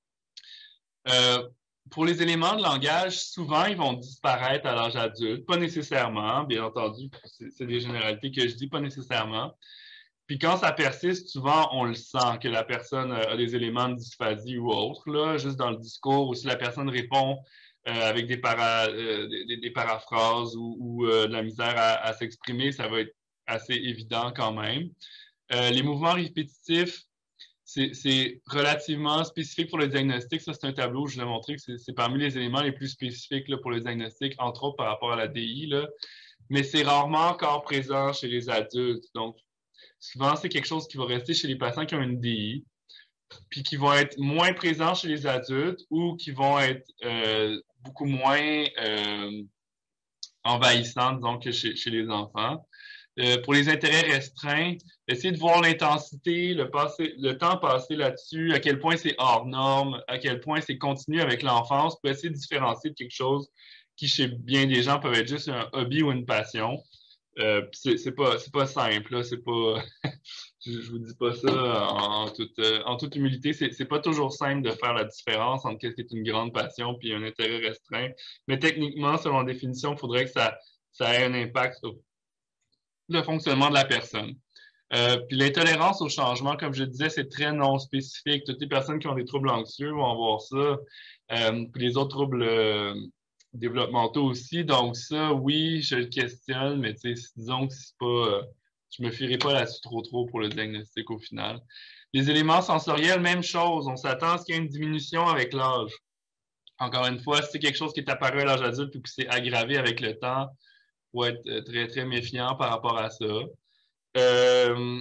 Euh, pour les éléments de langage, souvent, ils vont disparaître à l'âge adulte. Pas nécessairement, bien entendu, c'est des généralités que je dis, pas nécessairement. Puis quand ça persiste, souvent, on le sent que la personne a des éléments de dysphasie ou autre, là, juste dans le discours, ou si la personne répond euh, avec des, para, euh, des, des paraphrases ou, ou euh, de la misère à, à s'exprimer, ça va être assez évident quand même. Euh, les mouvements répétitifs, c'est relativement spécifique pour le diagnostic. Ça, c'est un tableau, je vous ai montré que c'est parmi les éléments les plus spécifiques là, pour le diagnostic, entre autres par rapport à la D I. Là. Mais c'est rarement encore présent chez les adultes. Donc, souvent, c'est quelque chose qui va rester chez les patients qui ont une D I, puis qui vont être moins présents chez les adultes ou qui vont être euh, beaucoup moins euh, envahissants, disons, que chez, chez les enfants. Euh, pour les intérêts restreints, essayer de voir l'intensité, le, le temps passé là-dessus, à quel point c'est hors norme, à quel point c'est continu avec l'enfance, pour essayer de différencier de quelque chose qui, chez bien des gens, peut être juste un hobby ou une passion. Euh, c'est pas, pas simple, c'est pas. je, je vous dis pas ça en, en, toute, en toute humilité. C'est pas toujours simple de faire la différence entre ce qui est une grande passion et un intérêt restreint. Mais techniquement, selon la définition, il faudrait que ça, ça ait un impact sur le fonctionnement de la personne. Euh, puis l'intolérance au changement, comme je disais, c'est très non spécifique. Toutes les personnes qui ont des troubles anxieux vont avoir ça. Euh, puis les autres troubles euh, développementaux aussi. Donc ça, oui, je le questionne, mais disons que c'est pas, euh, je me fierai pas là-dessus trop trop pour le diagnostic au final. Les éléments sensoriels, même chose. On s'attend à ce qu'il y ait une diminution avec l'âge. Encore une fois, si c'est quelque chose qui est apparu à l'âge adulte ou qui s'est aggravé avec le temps, il faut être très, très méfiant par rapport à ça. Euh,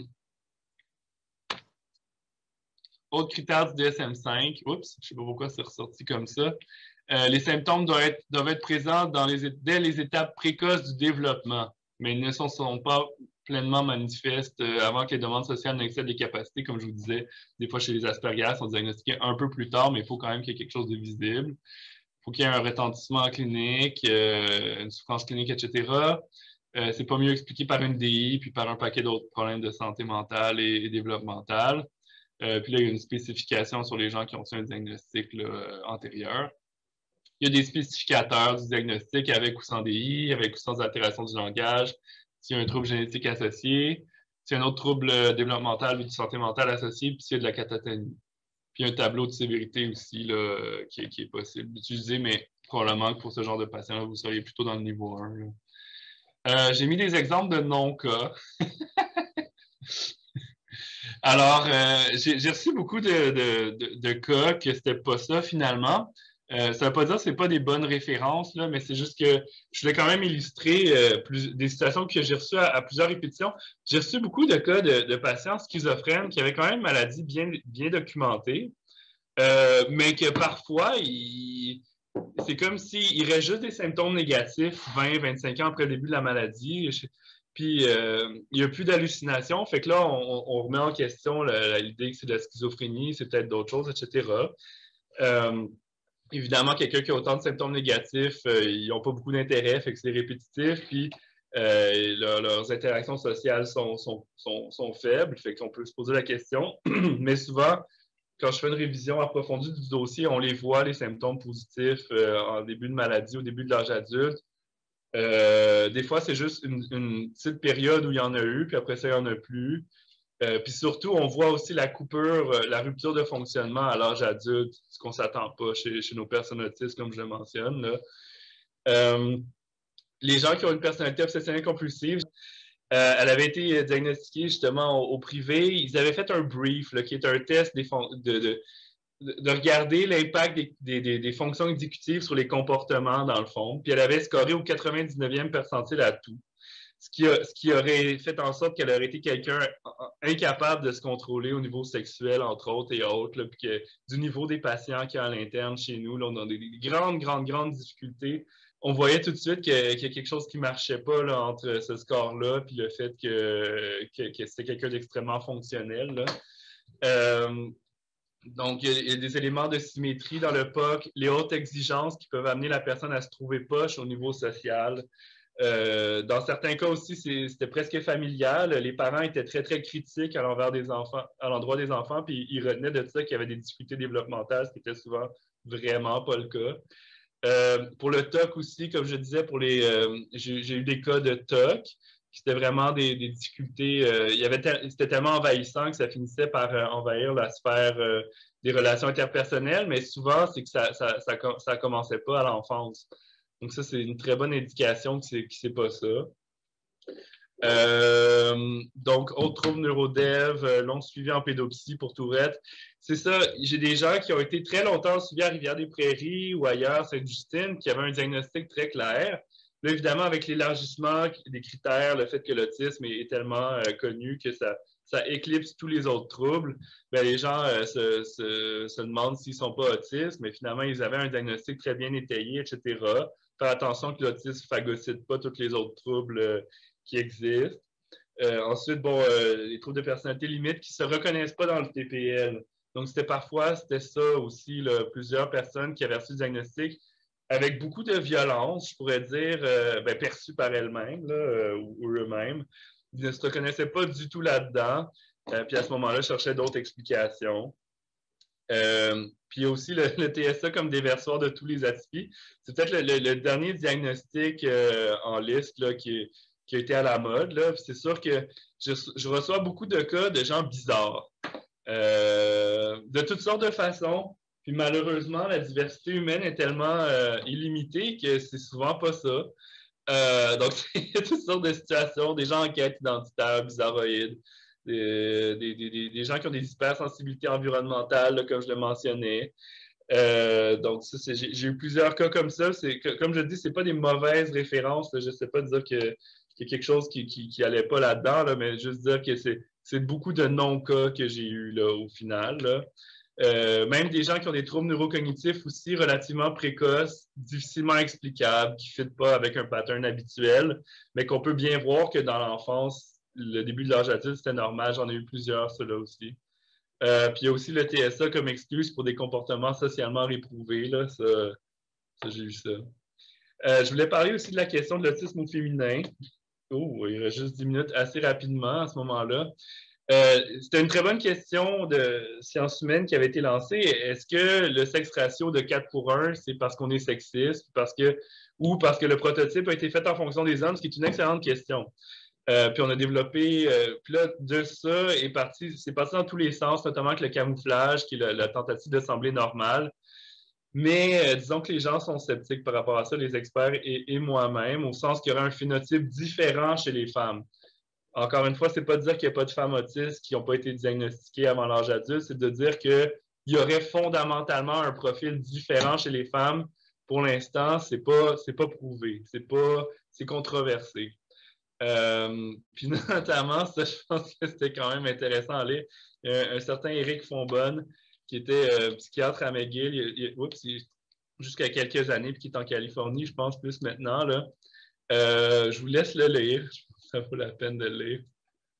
autre critère du D S M cinq, oups, je ne sais pas pourquoi c'est ressorti comme ça. Euh, les symptômes doivent être, doivent être présents dans les, dès les étapes précoces du développement, mais ils ne sont, sont pas pleinement manifestes euh, avant que les demandes sociales n'excèdent les capacités, comme je vous disais. Des fois, chez les Asperger, sont diagnostiqués un peu plus tard, mais il faut quand même qu'il y ait quelque chose de visible. Il faut qu'il y ait un retentissement clinique, euh, une souffrance clinique, et cetera. Euh, c'est pas mieux expliqué par une D I puis par un paquet d'autres problèmes de santé mentale et, et développementale. Euh, puis là, il y a une spécification sur les gens qui ont fait un diagnostic là, antérieur. Il y a des spécificateurs du diagnostic avec ou sans D I, avec ou sans altération du langage, s'il y a un trouble génétique associé, s'il y a un autre trouble développemental ou de santé mentale associé, puis s'il y a de la catatonie. Puis un tableau de sévérité aussi là, qui, qui est possible d'utiliser, mais probablement que pour ce genre de patient, vous seriez plutôt dans le niveau un. Là. Euh, j'ai mis des exemples de non-cas. Alors, euh, j'ai reçu beaucoup de, de, de, de cas que c'était pas ça finalement. Euh, ça ne veut pas dire que ce n'est pas des bonnes références, là, mais c'est juste que je voulais quand même illustrer euh, plus, des situations que j'ai reçues à, à plusieurs répétitions. J'ai reçu beaucoup de cas de, de patients schizophrènes qui avaient quand même une maladie bien, bien documentée, euh, mais que parfois, c'est comme s'il reste juste des symptômes négatifs vingt, vingt-cinq ans après le début de la maladie. Puis, euh, il n'y a plus d'hallucinations. Fait que là, on, on remet en question l'idée que c'est de la schizophrénie, c'est peut-être d'autres choses, et cetera. Euh, évidemment, quelqu'un qui a autant de symptômes négatifs, euh, ils n'ont pas beaucoup d'intérêt, fait que c'est répétitif, puis euh, leur, leurs interactions sociales sont, sont, sont, sont faibles, fait qu'on peut se poser la question. Mais souvent, quand je fais une révision approfondie du dossier, on les voit, les symptômes positifs euh, en début de maladie, au début de l'âge adulte. Euh, des fois, c'est juste une, une petite période où il y en a eu, puis après ça, il n'y en a plus. Euh, puis surtout, on voit aussi la coupure, euh, la rupture de fonctionnement à l'âge adulte, ce qu'on ne s'attend pas chez, chez nos personnes autistes, comme je le mentionne. Là. Euh, les gens qui ont une personnalité obsessionnelle compulsive, euh, elle avait été diagnostiquée justement au, au privé. Ils avaient fait un brief, là, qui est un test des de, de, de regarder l'impact des, des, des fonctions exécutives sur les comportements, dans le fond. Puis elle avait scoré au quatre-vingt-dix-neuvième percentile à tout. Ce qui, a, ce qui aurait fait en sorte qu'elle aurait été quelqu'un incapable de se contrôler au niveau sexuel, entre autres et autres, là, puis que du niveau des patients qu'il y a à l'interne chez nous, là, on a des, des grandes, grandes, grandes difficultés. On voyait tout de suite qu'il y, qu y a quelque chose qui ne marchait pas là, entre ce score-là puis le fait que, que, que c'était quelqu'un d'extrêmement fonctionnel. Là. Euh, donc, il y a des éléments de symétrie dans le P O C, les hautes exigences qui peuvent amener la personne à se trouver poche au niveau social. Euh, dans certains cas aussi, c'était presque familial. Les parents étaient très, très critiques à l'endroit des enfants, à l'endroit des enfants, puis ils retenaient de ça qu'il y avait des difficultés développementales, ce qui était souvent vraiment pas le cas. Euh, pour le T O C aussi, comme je disais, pour les, euh, j'ai eu des cas de T O C, qui c'était vraiment des, des difficultés. Euh, il y avait c'était tellement envahissant que ça finissait par euh, envahir la sphère euh, des relations interpersonnelles, mais souvent, c'est que ça, ça, ça, ça commençait pas à l'enfance. Donc ça, c'est une très bonne indication que c'est, que c'est pas ça. Euh, donc, autres troubles neurodev, euh, long suivi en pédopsie pour Tourette. C'est ça, j'ai des gens qui ont été très longtemps suivis à Rivière-des-Prairies ou ailleurs, Sainte-Justine, qui avaient un diagnostic très clair. Là, évidemment, avec l'élargissement des critères, le fait que l'autisme est, est tellement euh, connu que ça, ça éclipse tous les autres troubles, bien, les gens euh, se, se, se demandent s'ils ne sont pas autistes, mais finalement, ils avaient un diagnostic très bien étayé, et cetera. Faire attention que l'autisme ne phagocyte pas tous les autres troubles euh, qui existent. Euh, ensuite, bon, euh, les troubles de personnalité limite qui ne se reconnaissent pas dans le T P L. Donc, c'était parfois, c'était ça aussi, là, plusieurs personnes qui avaient reçu le diagnostic avec beaucoup de violence, je pourrais dire, euh, ben, perçue par elles-mêmes euh, ou, ou eux-mêmes. Ils ne se reconnaissaient pas du tout là-dedans. Euh, puis à ce moment-là, je cherchais d'autres explications. Euh, puis il y a aussi le, le T S A comme déversoir de tous les atypies. C'est peut-être le, le, le dernier diagnostic euh, en liste là, qui, est, qui a été à la mode. C'est sûr que je, je, reçois beaucoup de cas de gens bizarres, euh, de toutes sortes de façons. Puis malheureusement, la diversité humaine est tellement euh, illimitée que c'est souvent pas ça. Euh, donc, il y a toutes sortes de situations, des gens en quête identitaire, bizarroïdes, des, des, des, des gens qui ont des hypersensibilités environnementales, là, comme je le mentionnais. Euh, donc, j'ai eu plusieurs cas comme ça. Que, comme je dis, ce n'est pas des mauvaises références. Là. Je ne sais pas dire que, qu'il y a quelque chose qui n'allait pas là-dedans, là, mais juste dire que c'est beaucoup de non-cas que j'ai eu au final. Là. Euh, même des gens qui ont des troubles neurocognitifs aussi relativement précoces, difficilement explicables, qui ne fitent pas avec un pattern habituel, mais qu'on peut bien voir que dans l'enfance, le début de l'âge adulte, c'était normal. J'en ai eu plusieurs, ceux-là aussi. Euh, puis il y a aussi le T S A comme excuse pour des comportements socialement réprouvés. Là. Ça, ça j'ai vu ça. Euh, je voulais parler aussi de la question de l'autisme au féminin. Oh, il reste juste dix minutes assez rapidement à ce moment-là. Euh, C'était une très bonne question de sciences humaines qui avait été lancée. Est-ce que le sexe ratio de quatre pour un, c'est parce qu'on est sexiste parce que, ou parce que le prototype a été fait en fonction des hommes? Ce qui est une excellente question. Euh, puis on a développé, euh, puis là, de ça, est parti, c'est parti dans tous les sens, notamment avec le camouflage, qui est la, la tentative de sembler normal. Mais euh, disons que les gens sont sceptiques par rapport à ça, les experts et, et moi-même, au sens qu'il y aurait un phénotype différent chez les femmes. Encore une fois, c'est pas de dire qu'il n'y a pas de femmes autistes qui n'ont pas été diagnostiquées avant l'âge adulte, c'est de dire qu'il y aurait fondamentalement un profil différent chez les femmes. Pour l'instant, c'est pas, c'est pas prouvé, c'est pas, c'est controversé. Euh, puis notamment, ça, je pense que c'était quand même intéressant à lire. Un, un certain Éric Fonbonne, qui était euh, psychiatre à McGill, il, il, oups, jusqu'à quelques années, puis qui est en Californie, je pense, plus maintenant. Là. Euh, je vous laisse le lire. ça vaut la peine de le lire.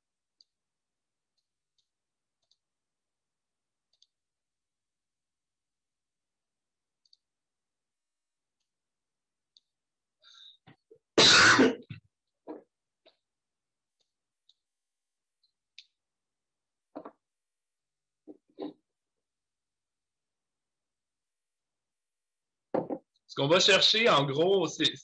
Ce qu'on va chercher, en gros, c'est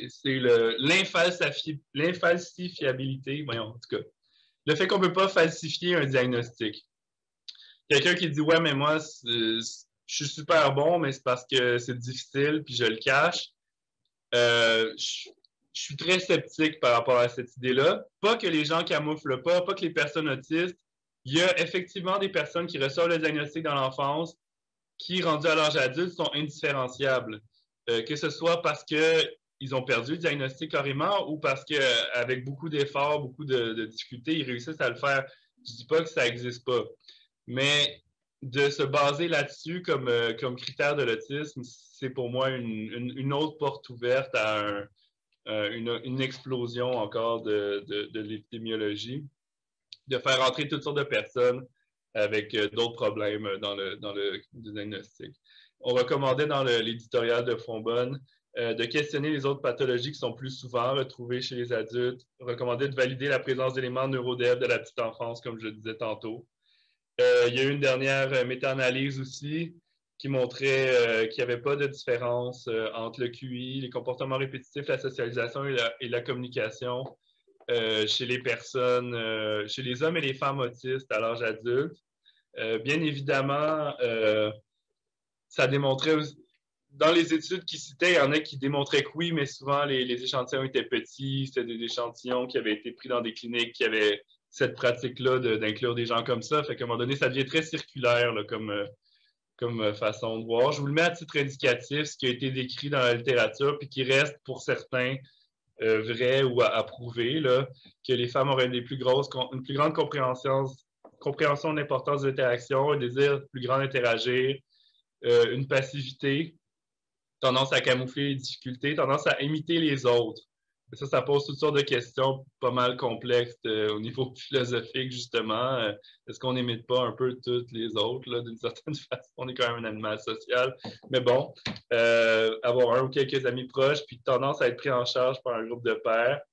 l'infalsifiabilité, voyons, en tout cas, le fait qu'on ne peut pas falsifier un diagnostic. Quelqu'un qui dit « Ouais, mais moi, je suis super bon, mais c'est parce que c'est difficile, puis je le cache. Euh, » je, je suis très sceptique par rapport à cette idée-là. Pas que les gens camouflent pas, pas que les personnes autistes. Il y a effectivement des personnes qui reçoivent le diagnostic dans l'enfance qui, rendus à l'âge adulte, sont indifférenciables. Euh, que ce soit parce qu'ils ont perdu le diagnostic carrément ou parce qu'avec beaucoup d'efforts, beaucoup de, de difficultés, ils réussissent à le faire. Je ne dis pas que ça n'existe pas. Mais de se baser là-dessus comme, euh, comme critère de l'autisme, c'est pour moi une, une, une autre porte ouverte à un, euh, une, une explosion encore de, de, de l'épidémiologie, de faire entrer toutes sortes de personnes avec euh, d'autres problèmes dans le, dans le diagnostic. On recommandait dans l'éditorial de Fonbonne euh, de questionner les autres pathologies qui sont plus souvent retrouvées chez les adultes. On recommandait de valider la présence d'éléments neurodév de la petite enfance, comme je le disais tantôt. Euh, il y a eu une dernière méta-analyse aussi qui montrait euh, qu'il n'y avait pas de différence euh, entre le Q I, les comportements répétitifs, la socialisation et la, et la communication euh, chez les personnes, euh, chez les hommes et les femmes autistes à l'âge adulte. Euh, bien évidemment, euh, ça démontrait, dans les études qui citaient, il y en a qui démontraient que oui, mais souvent les, les échantillons étaient petits, c'était des échantillons qui avaient été pris dans des cliniques qui avaient cette pratique-là d'inclure des gens comme ça. Fait qu'à un moment donné, ça devient très circulaire là, comme, euh, comme façon de voir. Je vous le mets à titre indicatif, ce qui a été décrit dans la littérature, puis qui reste pour certains euh, vrai ou à, à prouver, là, que les femmes auraient des plus grosses, une plus grande compréhension, compréhension de l'importance de l'interaction, un désir plus grand d'interagir, Euh, une passivité, tendance à camoufler les difficultés, tendance à imiter les autres. Et ça, ça pose toutes sortes de questions pas mal complexes euh, au niveau philosophique, justement. Euh, Est-ce qu'on n'imite pas un peu toutes les autres, d'une certaine façon? On est quand même un animal social. Mais bon, euh, avoir un ou quelques amis proches, puis tendance à être pris en charge par un groupe de pairs,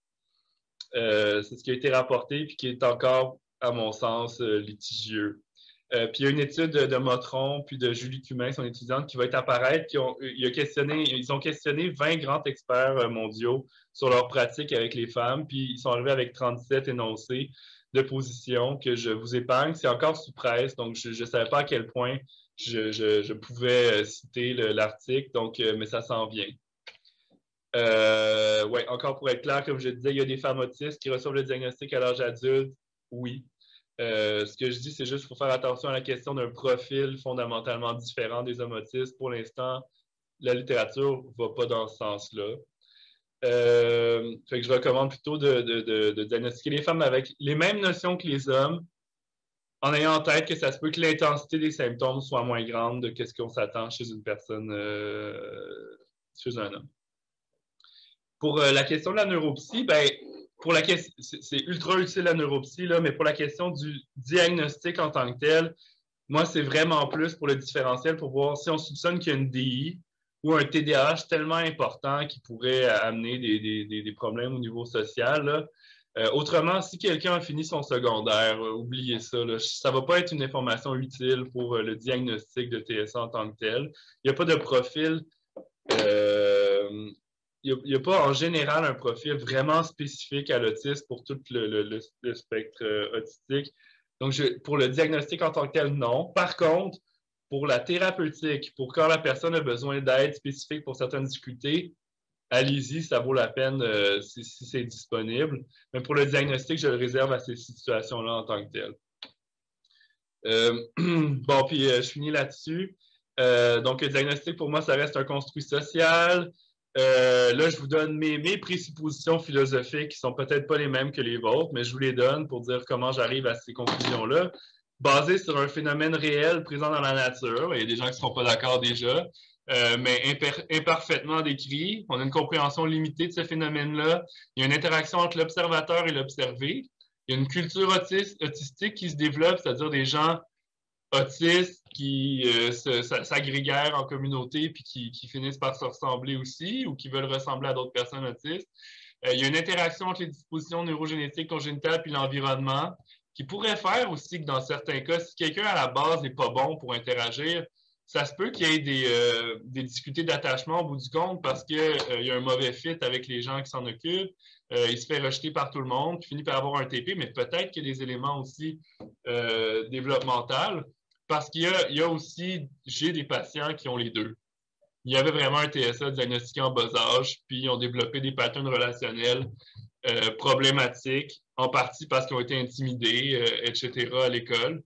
euh, c'est ce qui a été rapporté, puis qui est encore, à mon sens, euh, litigieux. Euh, puis il y a une étude de, de Motron puis de Julie Cumin, son étudiante, qui va être apparaître. Qui ont, il a questionné, ils ont questionné vingt grands experts mondiaux sur leur pratique avec les femmes, puis ils sont arrivés avec trente-sept énoncés de positions que je vous épargne. C'est encore sous presse, donc je ne savais pas à quel point je, je, je pouvais citer l'article, donc mais ça s'en vient. Euh, ouais, encore pour être clair, comme je disais, il y a des femmes autistes qui reçoivent le diagnostic à l'âge adulte, oui. Euh, ce que je dis, c'est juste qu'il faut faire attention à la question d'un profil fondamentalement différent des hommes autistes. Pour l'instant, la littérature ne va pas dans ce sens-là. Euh, fait que je recommande plutôt de, de, de, de diagnostiquer les femmes avec les mêmes notions que les hommes, en ayant en tête que ça se peut que l'intensité des symptômes soit moins grande que ce qu'on s'attend chez une personne, euh, chez un homme. Pour euh, la question de la neuropsie, ben, pour la question, c'est ultra utile la neuropsie, là, mais pour la question du diagnostic en tant que tel, moi, c'est vraiment plus pour le différentiel, pour voir si on soupçonne qu'il y a une D I ou un T D A H tellement important qui pourrait amener des, des, des problèmes au niveau social. Là. Euh, autrement, si quelqu'un a fini son secondaire, euh, oubliez ça. Là, ça ne va pas être une information utile pour euh, le diagnostic de T S A en tant que tel. Il n'y a pas de profil... Euh, il n'y a, a pas en général un profil vraiment spécifique à l'autisme pour tout le, le, le spectre euh, autistique. Donc, je, pour le diagnostic en tant que tel, non. Par contre, pour la thérapeutique, pour quand la personne a besoin d'aide spécifique pour certaines difficultés, allez-y, ça vaut la peine euh, si, si c'est disponible. Mais pour le diagnostic, je le réserve à ces situations-là en tant que tel. Euh, bon, puis euh, je finis là-dessus. Euh, donc, le diagnostic, pour moi, ça reste un construit social. Euh, là, je vous donne mes, mes présuppositions philosophiques qui sont peut-être pas les mêmes que les vôtres, mais je vous les donne pour dire comment j'arrive à ces conclusions-là, basées sur un phénomène réel présent dans la nature. Il y a des gens qui ne seront pas d'accord déjà. euh, mais imper imparfaitement décrit. On a une compréhension limitée de ce phénomène-là. Il y a une interaction entre l'observateur et l'observé. Il y a une culture autiste, autistique qui se développe, c'est-à-dire des gens autistes qui euh, s'agrégèrent en communauté puis qui, qui finissent par se ressembler aussi ou qui veulent ressembler à d'autres personnes autistes. Euh, il y a une interaction entre les dispositions neurogénétiques congénitales puis l'environnement qui pourrait faire aussi que dans certains cas, si quelqu'un à la base n'est pas bon pour interagir, ça se peut qu'il y ait des, euh, des difficultés d'attachement au bout du compte parce qu'il euh, y a un mauvais fit avec les gens qui s'en occupent. Euh, il se fait rejeter par tout le monde, puis finit par avoir un T P, mais peut-être qu'il y a des éléments aussi euh, développementaux parce qu'il y, y a aussi, j'ai des patients qui ont les deux. Il y avait vraiment un T S A diagnostiqué en bas âge, puis ils ont développé des patterns relationnels euh, problématiques, en partie parce qu'ils ont été intimidés, euh, et cetera à l'école.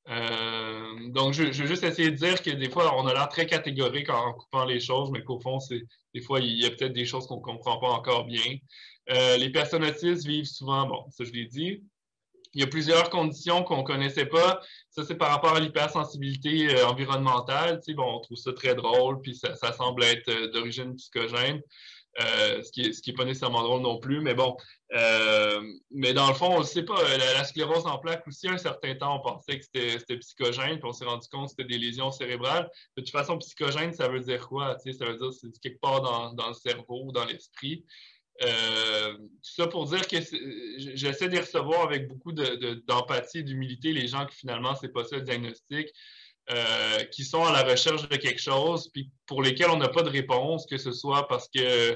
Euh, donc, je, je veux juste essayer de dire que des fois, on a l'air très catégorique en, en coupant les choses, mais qu'au fond, c'est des fois, il y a peut-être des choses qu'on ne comprend pas encore bien. Euh, les personnes autistes vivent souvent, bon, ça je l'ai dit, il y a plusieurs conditions qu'on ne connaissait pas. Ça, c'est par rapport à l'hypersensibilité euh, environnementale. Tu sais, bon, on trouve ça très drôle, puis ça, ça semble être euh, d'origine psychogène, euh, ce qui n'est ce qui est pas nécessairement drôle non plus. Mais bon, euh, mais dans le fond, on ne sait pas. La, la sclérose en plaques aussi, un certain temps, on pensait que c'était psychogène, puis on s'est rendu compte que c'était des lésions cérébrales. De toute façon, psychogène, ça veut dire quoi? Tu sais, ça veut dire que c'est quelque part dans, dans le cerveau ou dans l'esprit. Euh, tout ça pour dire que j'essaie de recevoir avec beaucoup d'empathie de, de, et d'humilité les gens qui finalement, c'est pas ça le diagnostic, euh, qui sont à la recherche de quelque chose, puis pour lesquels on n'a pas de réponse, que ce soit parce que,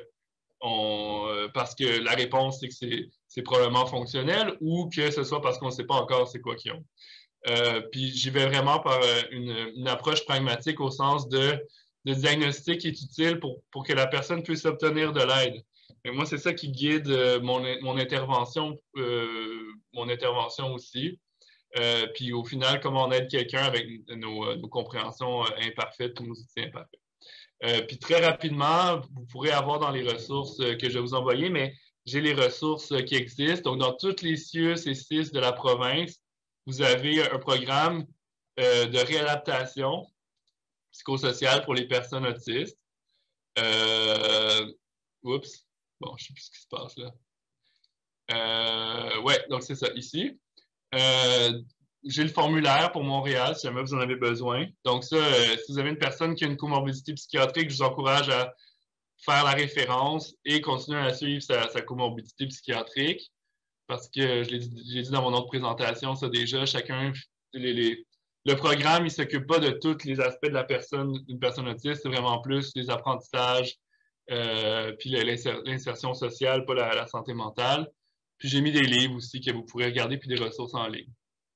on, parce que la réponse, c'est que c'est probablement fonctionnel ou que ce soit parce qu'on ne sait pas encore c'est quoi qu'ils ont. Euh, puis j'y vais vraiment par une, une approche pragmatique au sens de le diagnostic est utile pour, pour que la personne puisse obtenir de l'aide. Et moi, c'est ça qui guide euh, mon, mon intervention, euh, mon intervention aussi. Euh, puis au final, comment on aide quelqu'un avec nos, nos compréhensions euh, imparfaites ou nos outils imparfaits. Euh, puis très rapidement, vous pourrez avoir dans les ressources que je vais vous envoyer, mais j'ai les ressources qui existent. Donc, dans toutes les C I U S et C I S de la province, vous avez un programme euh, de réadaptation psychosociale pour les personnes autistes. Euh, oups. Bon, je ne sais plus ce qui se passe là. Euh, ouais, donc c'est ça, ici. Euh, j'ai le formulaire pour Montréal, si jamais vous en avez besoin. Donc ça, euh, si vous avez une personne qui a une comorbidité psychiatrique, je vous encourage à faire la référence et continuer à suivre sa, sa comorbidité psychiatrique. Parce que, je l'ai dit, dit dans mon autre présentation, ça déjà, chacun, les, les, le programme, il ne s'occupe pas de tous les aspects de la personne, d'une personne autiste, c'est vraiment plus les apprentissages, Euh, puis l'insertion sociale, pas la, la santé mentale. Puis j'ai mis des livres aussi que vous pourrez regarder, puis des ressources en ligne.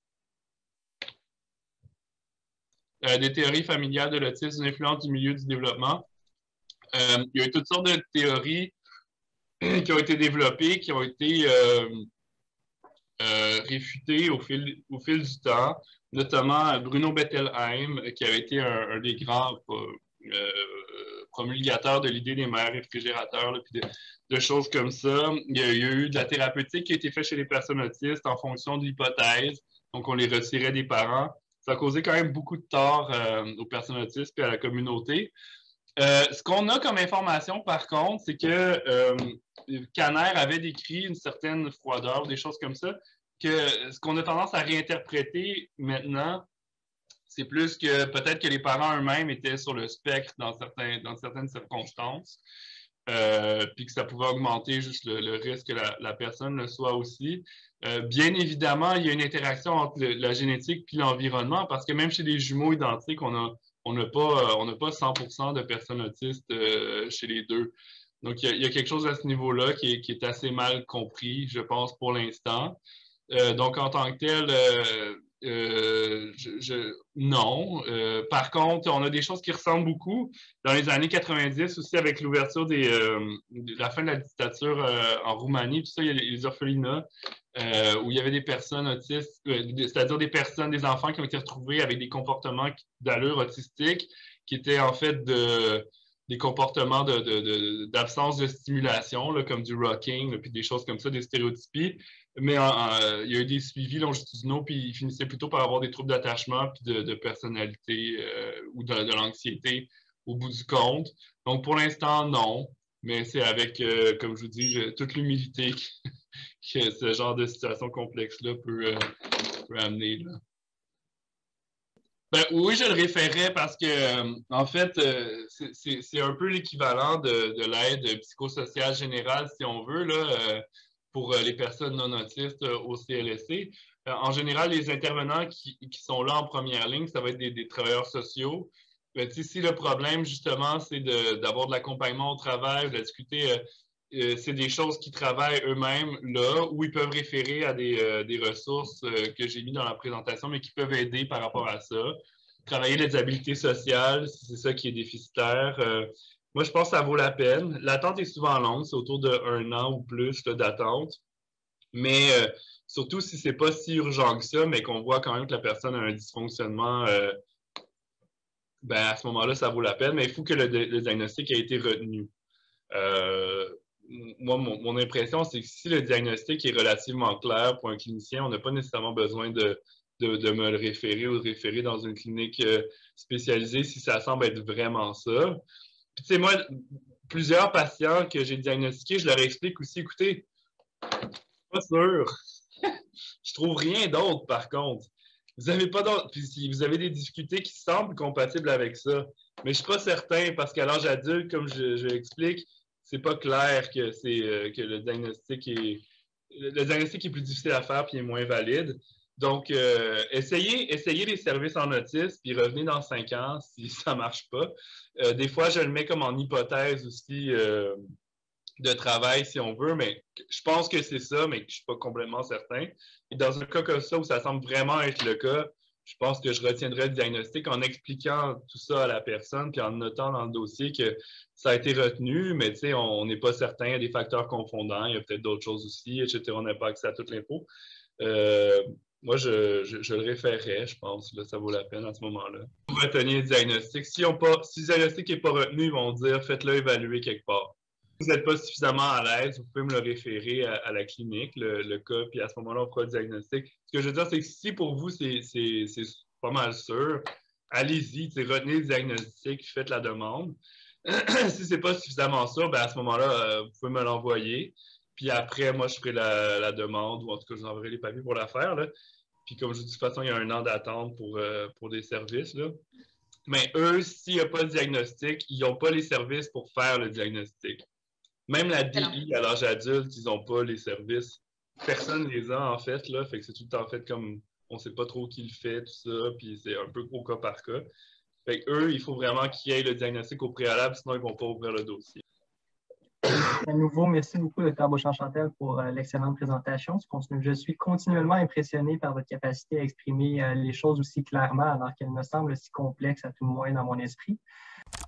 Euh, des théories familiales de l'autisme, une influence du milieu du développement. Euh, il y a eu toutes sortes de théories qui ont été développées, qui ont été euh, euh, réfutées au fil, au fil du temps, notamment Bruno Bettelheim, qui avait été un, un des grands euh, promulgateur de l'idée des mères réfrigérateurs, là, puis de, de choses comme ça. Il y, a, il y a eu de la thérapeutique qui a été faite chez les personnes autistes en fonction de l'hypothèse. Donc, on les retirait des parents. Ça a causé quand même beaucoup de tort euh, aux personnes autistes et à la communauté. Euh, ce qu'on a comme information, par contre, c'est que euh, Kanner avait décrit une certaine froideur, des choses comme ça, que ce qu'on a tendance à réinterpréter maintenant, c'est plus que peut-être que les parents eux-mêmes étaient sur le spectre dans, certains, dans certaines circonstances, euh, puis que ça pouvait augmenter juste le, le risque que la, la personne le soit aussi. Euh, bien évidemment, il y a une interaction entre le, la génétique puis l'environnement, parce que même chez des jumeaux identiques, on a, on n'a pas, on n'a pas cent pour cent de personnes autistes euh, chez les deux. Donc, il y, a, il y a quelque chose à ce niveau-là qui est, qui est assez mal compris, je pense, pour l'instant. Euh, donc, en tant que tel, euh, Euh, je, je, non. Euh, par contre, on a des choses qui ressemblent beaucoup. Dans les années quatre-vingt-dix, aussi avec l'ouverture des, euh, de la fin de la dictature euh, en Roumanie, tout ça, il y a les, les orphelinats, euh, où il y avait des personnes autistes, euh, c'est-à-dire des personnes, des enfants qui ont été retrouvés avec des comportements d'allure autistique, qui étaient en fait de, des comportements d'absence de, de, de, de stimulation, là, comme du rocking, là, puis des choses comme ça, des stéréotypies. Mais euh, il y a eu des suivis longitudinaux, puis ils finissaient plutôt par avoir des troubles d'attachement, puis de, de personnalité euh, ou de, de l'anxiété au bout du compte. Donc, pour l'instant, non. Mais c'est avec, euh, comme je vous dis, je, toute l'humilité que, que ce genre de situation complexe-là peut, euh, peut amener. Là. Ben, oui, je le référais parce que, euh, en fait, euh, c'est un peu l'équivalent de, de l'aide psychosociale générale, si on veut, là, euh, pour les personnes non autistes euh, au C L S C. Euh, en général, les intervenants qui, qui sont là en première ligne, ça va être des, des travailleurs sociaux. Ben, si le problème, justement, c'est d'avoir de, de l'accompagnement au travail, de discuter, euh, euh, c'est des choses qu'ils travaillent eux-mêmes là, où ils peuvent référer à des, euh, des ressources euh, que j'ai mis dans la présentation, mais qui peuvent aider par rapport à ça. Travailler les habiletés sociales, si c'est ça qui est déficitaire. Euh, moi, je pense que ça vaut la peine. L'attente est souvent longue, c'est autour d'un an ou plus d'attente. Mais euh, surtout si c'est pas si urgent que ça, mais qu'on voit quand même que la personne a un dysfonctionnement, euh, ben à ce moment-là, ça vaut la peine. Mais il faut que le, le diagnostic ait été retenu. Euh, moi, mon, mon impression, c'est que si le diagnostic est relativement clair pour un clinicien, on n'a pas nécessairement besoin de, de, de me le référer ou de référer dans une clinique spécialisée si ça semble être vraiment ça. Puis, tu sais, moi, plusieurs patients que j'ai diagnostiqués, je leur explique aussi, écoutez, pas sûr. Je trouve rien d'autre, par contre. Vous avez pas d'autre. Puis si vous avez des difficultés qui semblent compatibles avec ça, mais je suis pas certain parce qu'à l'âge adulte, comme je, je l'explique, c'est pas clair que c'est euh, que le diagnostic est le diagnostic est plus difficile à faire puis est moins valide. Donc, euh, essayez, essayez les services en autisme puis revenez dans cinq ans si ça marche pas. Euh, des fois, je le mets comme en hypothèse aussi. Euh, de travail, si on veut, mais je pense que c'est ça, mais je ne suis pas complètement certain. Et dans un cas comme ça, où ça semble vraiment être le cas, je pense que je retiendrai le diagnostic en expliquant tout ça à la personne, puis en notant dans le dossier que ça a été retenu, mais tu sais, on n'est pas certain, il y a des facteurs confondants, il y a peut-être d'autres choses aussi, et cetera. On n'a pas accès à toute l'info. Euh, moi, je, je, je le référerais, je pense. Là, ça vaut la peine à ce moment-là. Pour retenir le diagnostic. Si, on pas, si le diagnostic n'est pas retenu, ils vont dire faites-le évaluer quelque part. Si vous n'êtes pas suffisamment à l'aise, vous pouvez me le référer à, à la clinique, le, le cas, puis à ce moment-là, on fera le diagnostic. Ce que je veux dire, c'est que si pour vous, c'est pas mal sûr, allez-y, retenez le diagnostic, faites la demande. Si c'est pas suffisamment sûr, ben à ce moment-là, euh, vous pouvez me l'envoyer. Puis après, moi, je ferai la, la demande, ou en tout cas, je vous enverrai les papiers pour la faire. Là. Puis comme je vous dis, de toute façon, il y a un an d'attente pour, euh, pour des services. Là. Mais eux, s'il n'y a pas de diagnostic, ils n'ont pas les services pour faire le diagnostic. Même la D I à l'âge adulte, ils n'ont pas les services. Personne ne les a, en fait, là. Fait que c'est tout le temps fait comme on ne sait pas trop qui le fait, tout ça, puis c'est un peu au cas par cas. Fait que eux, il faut vraiment qu'ils aient le diagnostic au préalable, sinon ils ne vont pas ouvrir le dossier. À nouveau, merci beaucoup, docteur Beauchamp-Chantel, pour euh, l'excellente présentation. Je suis continuellement impressionné par votre capacité à exprimer euh, les choses aussi clairement, alors qu'elles me semblent si complexes, à tout le moins dans mon esprit.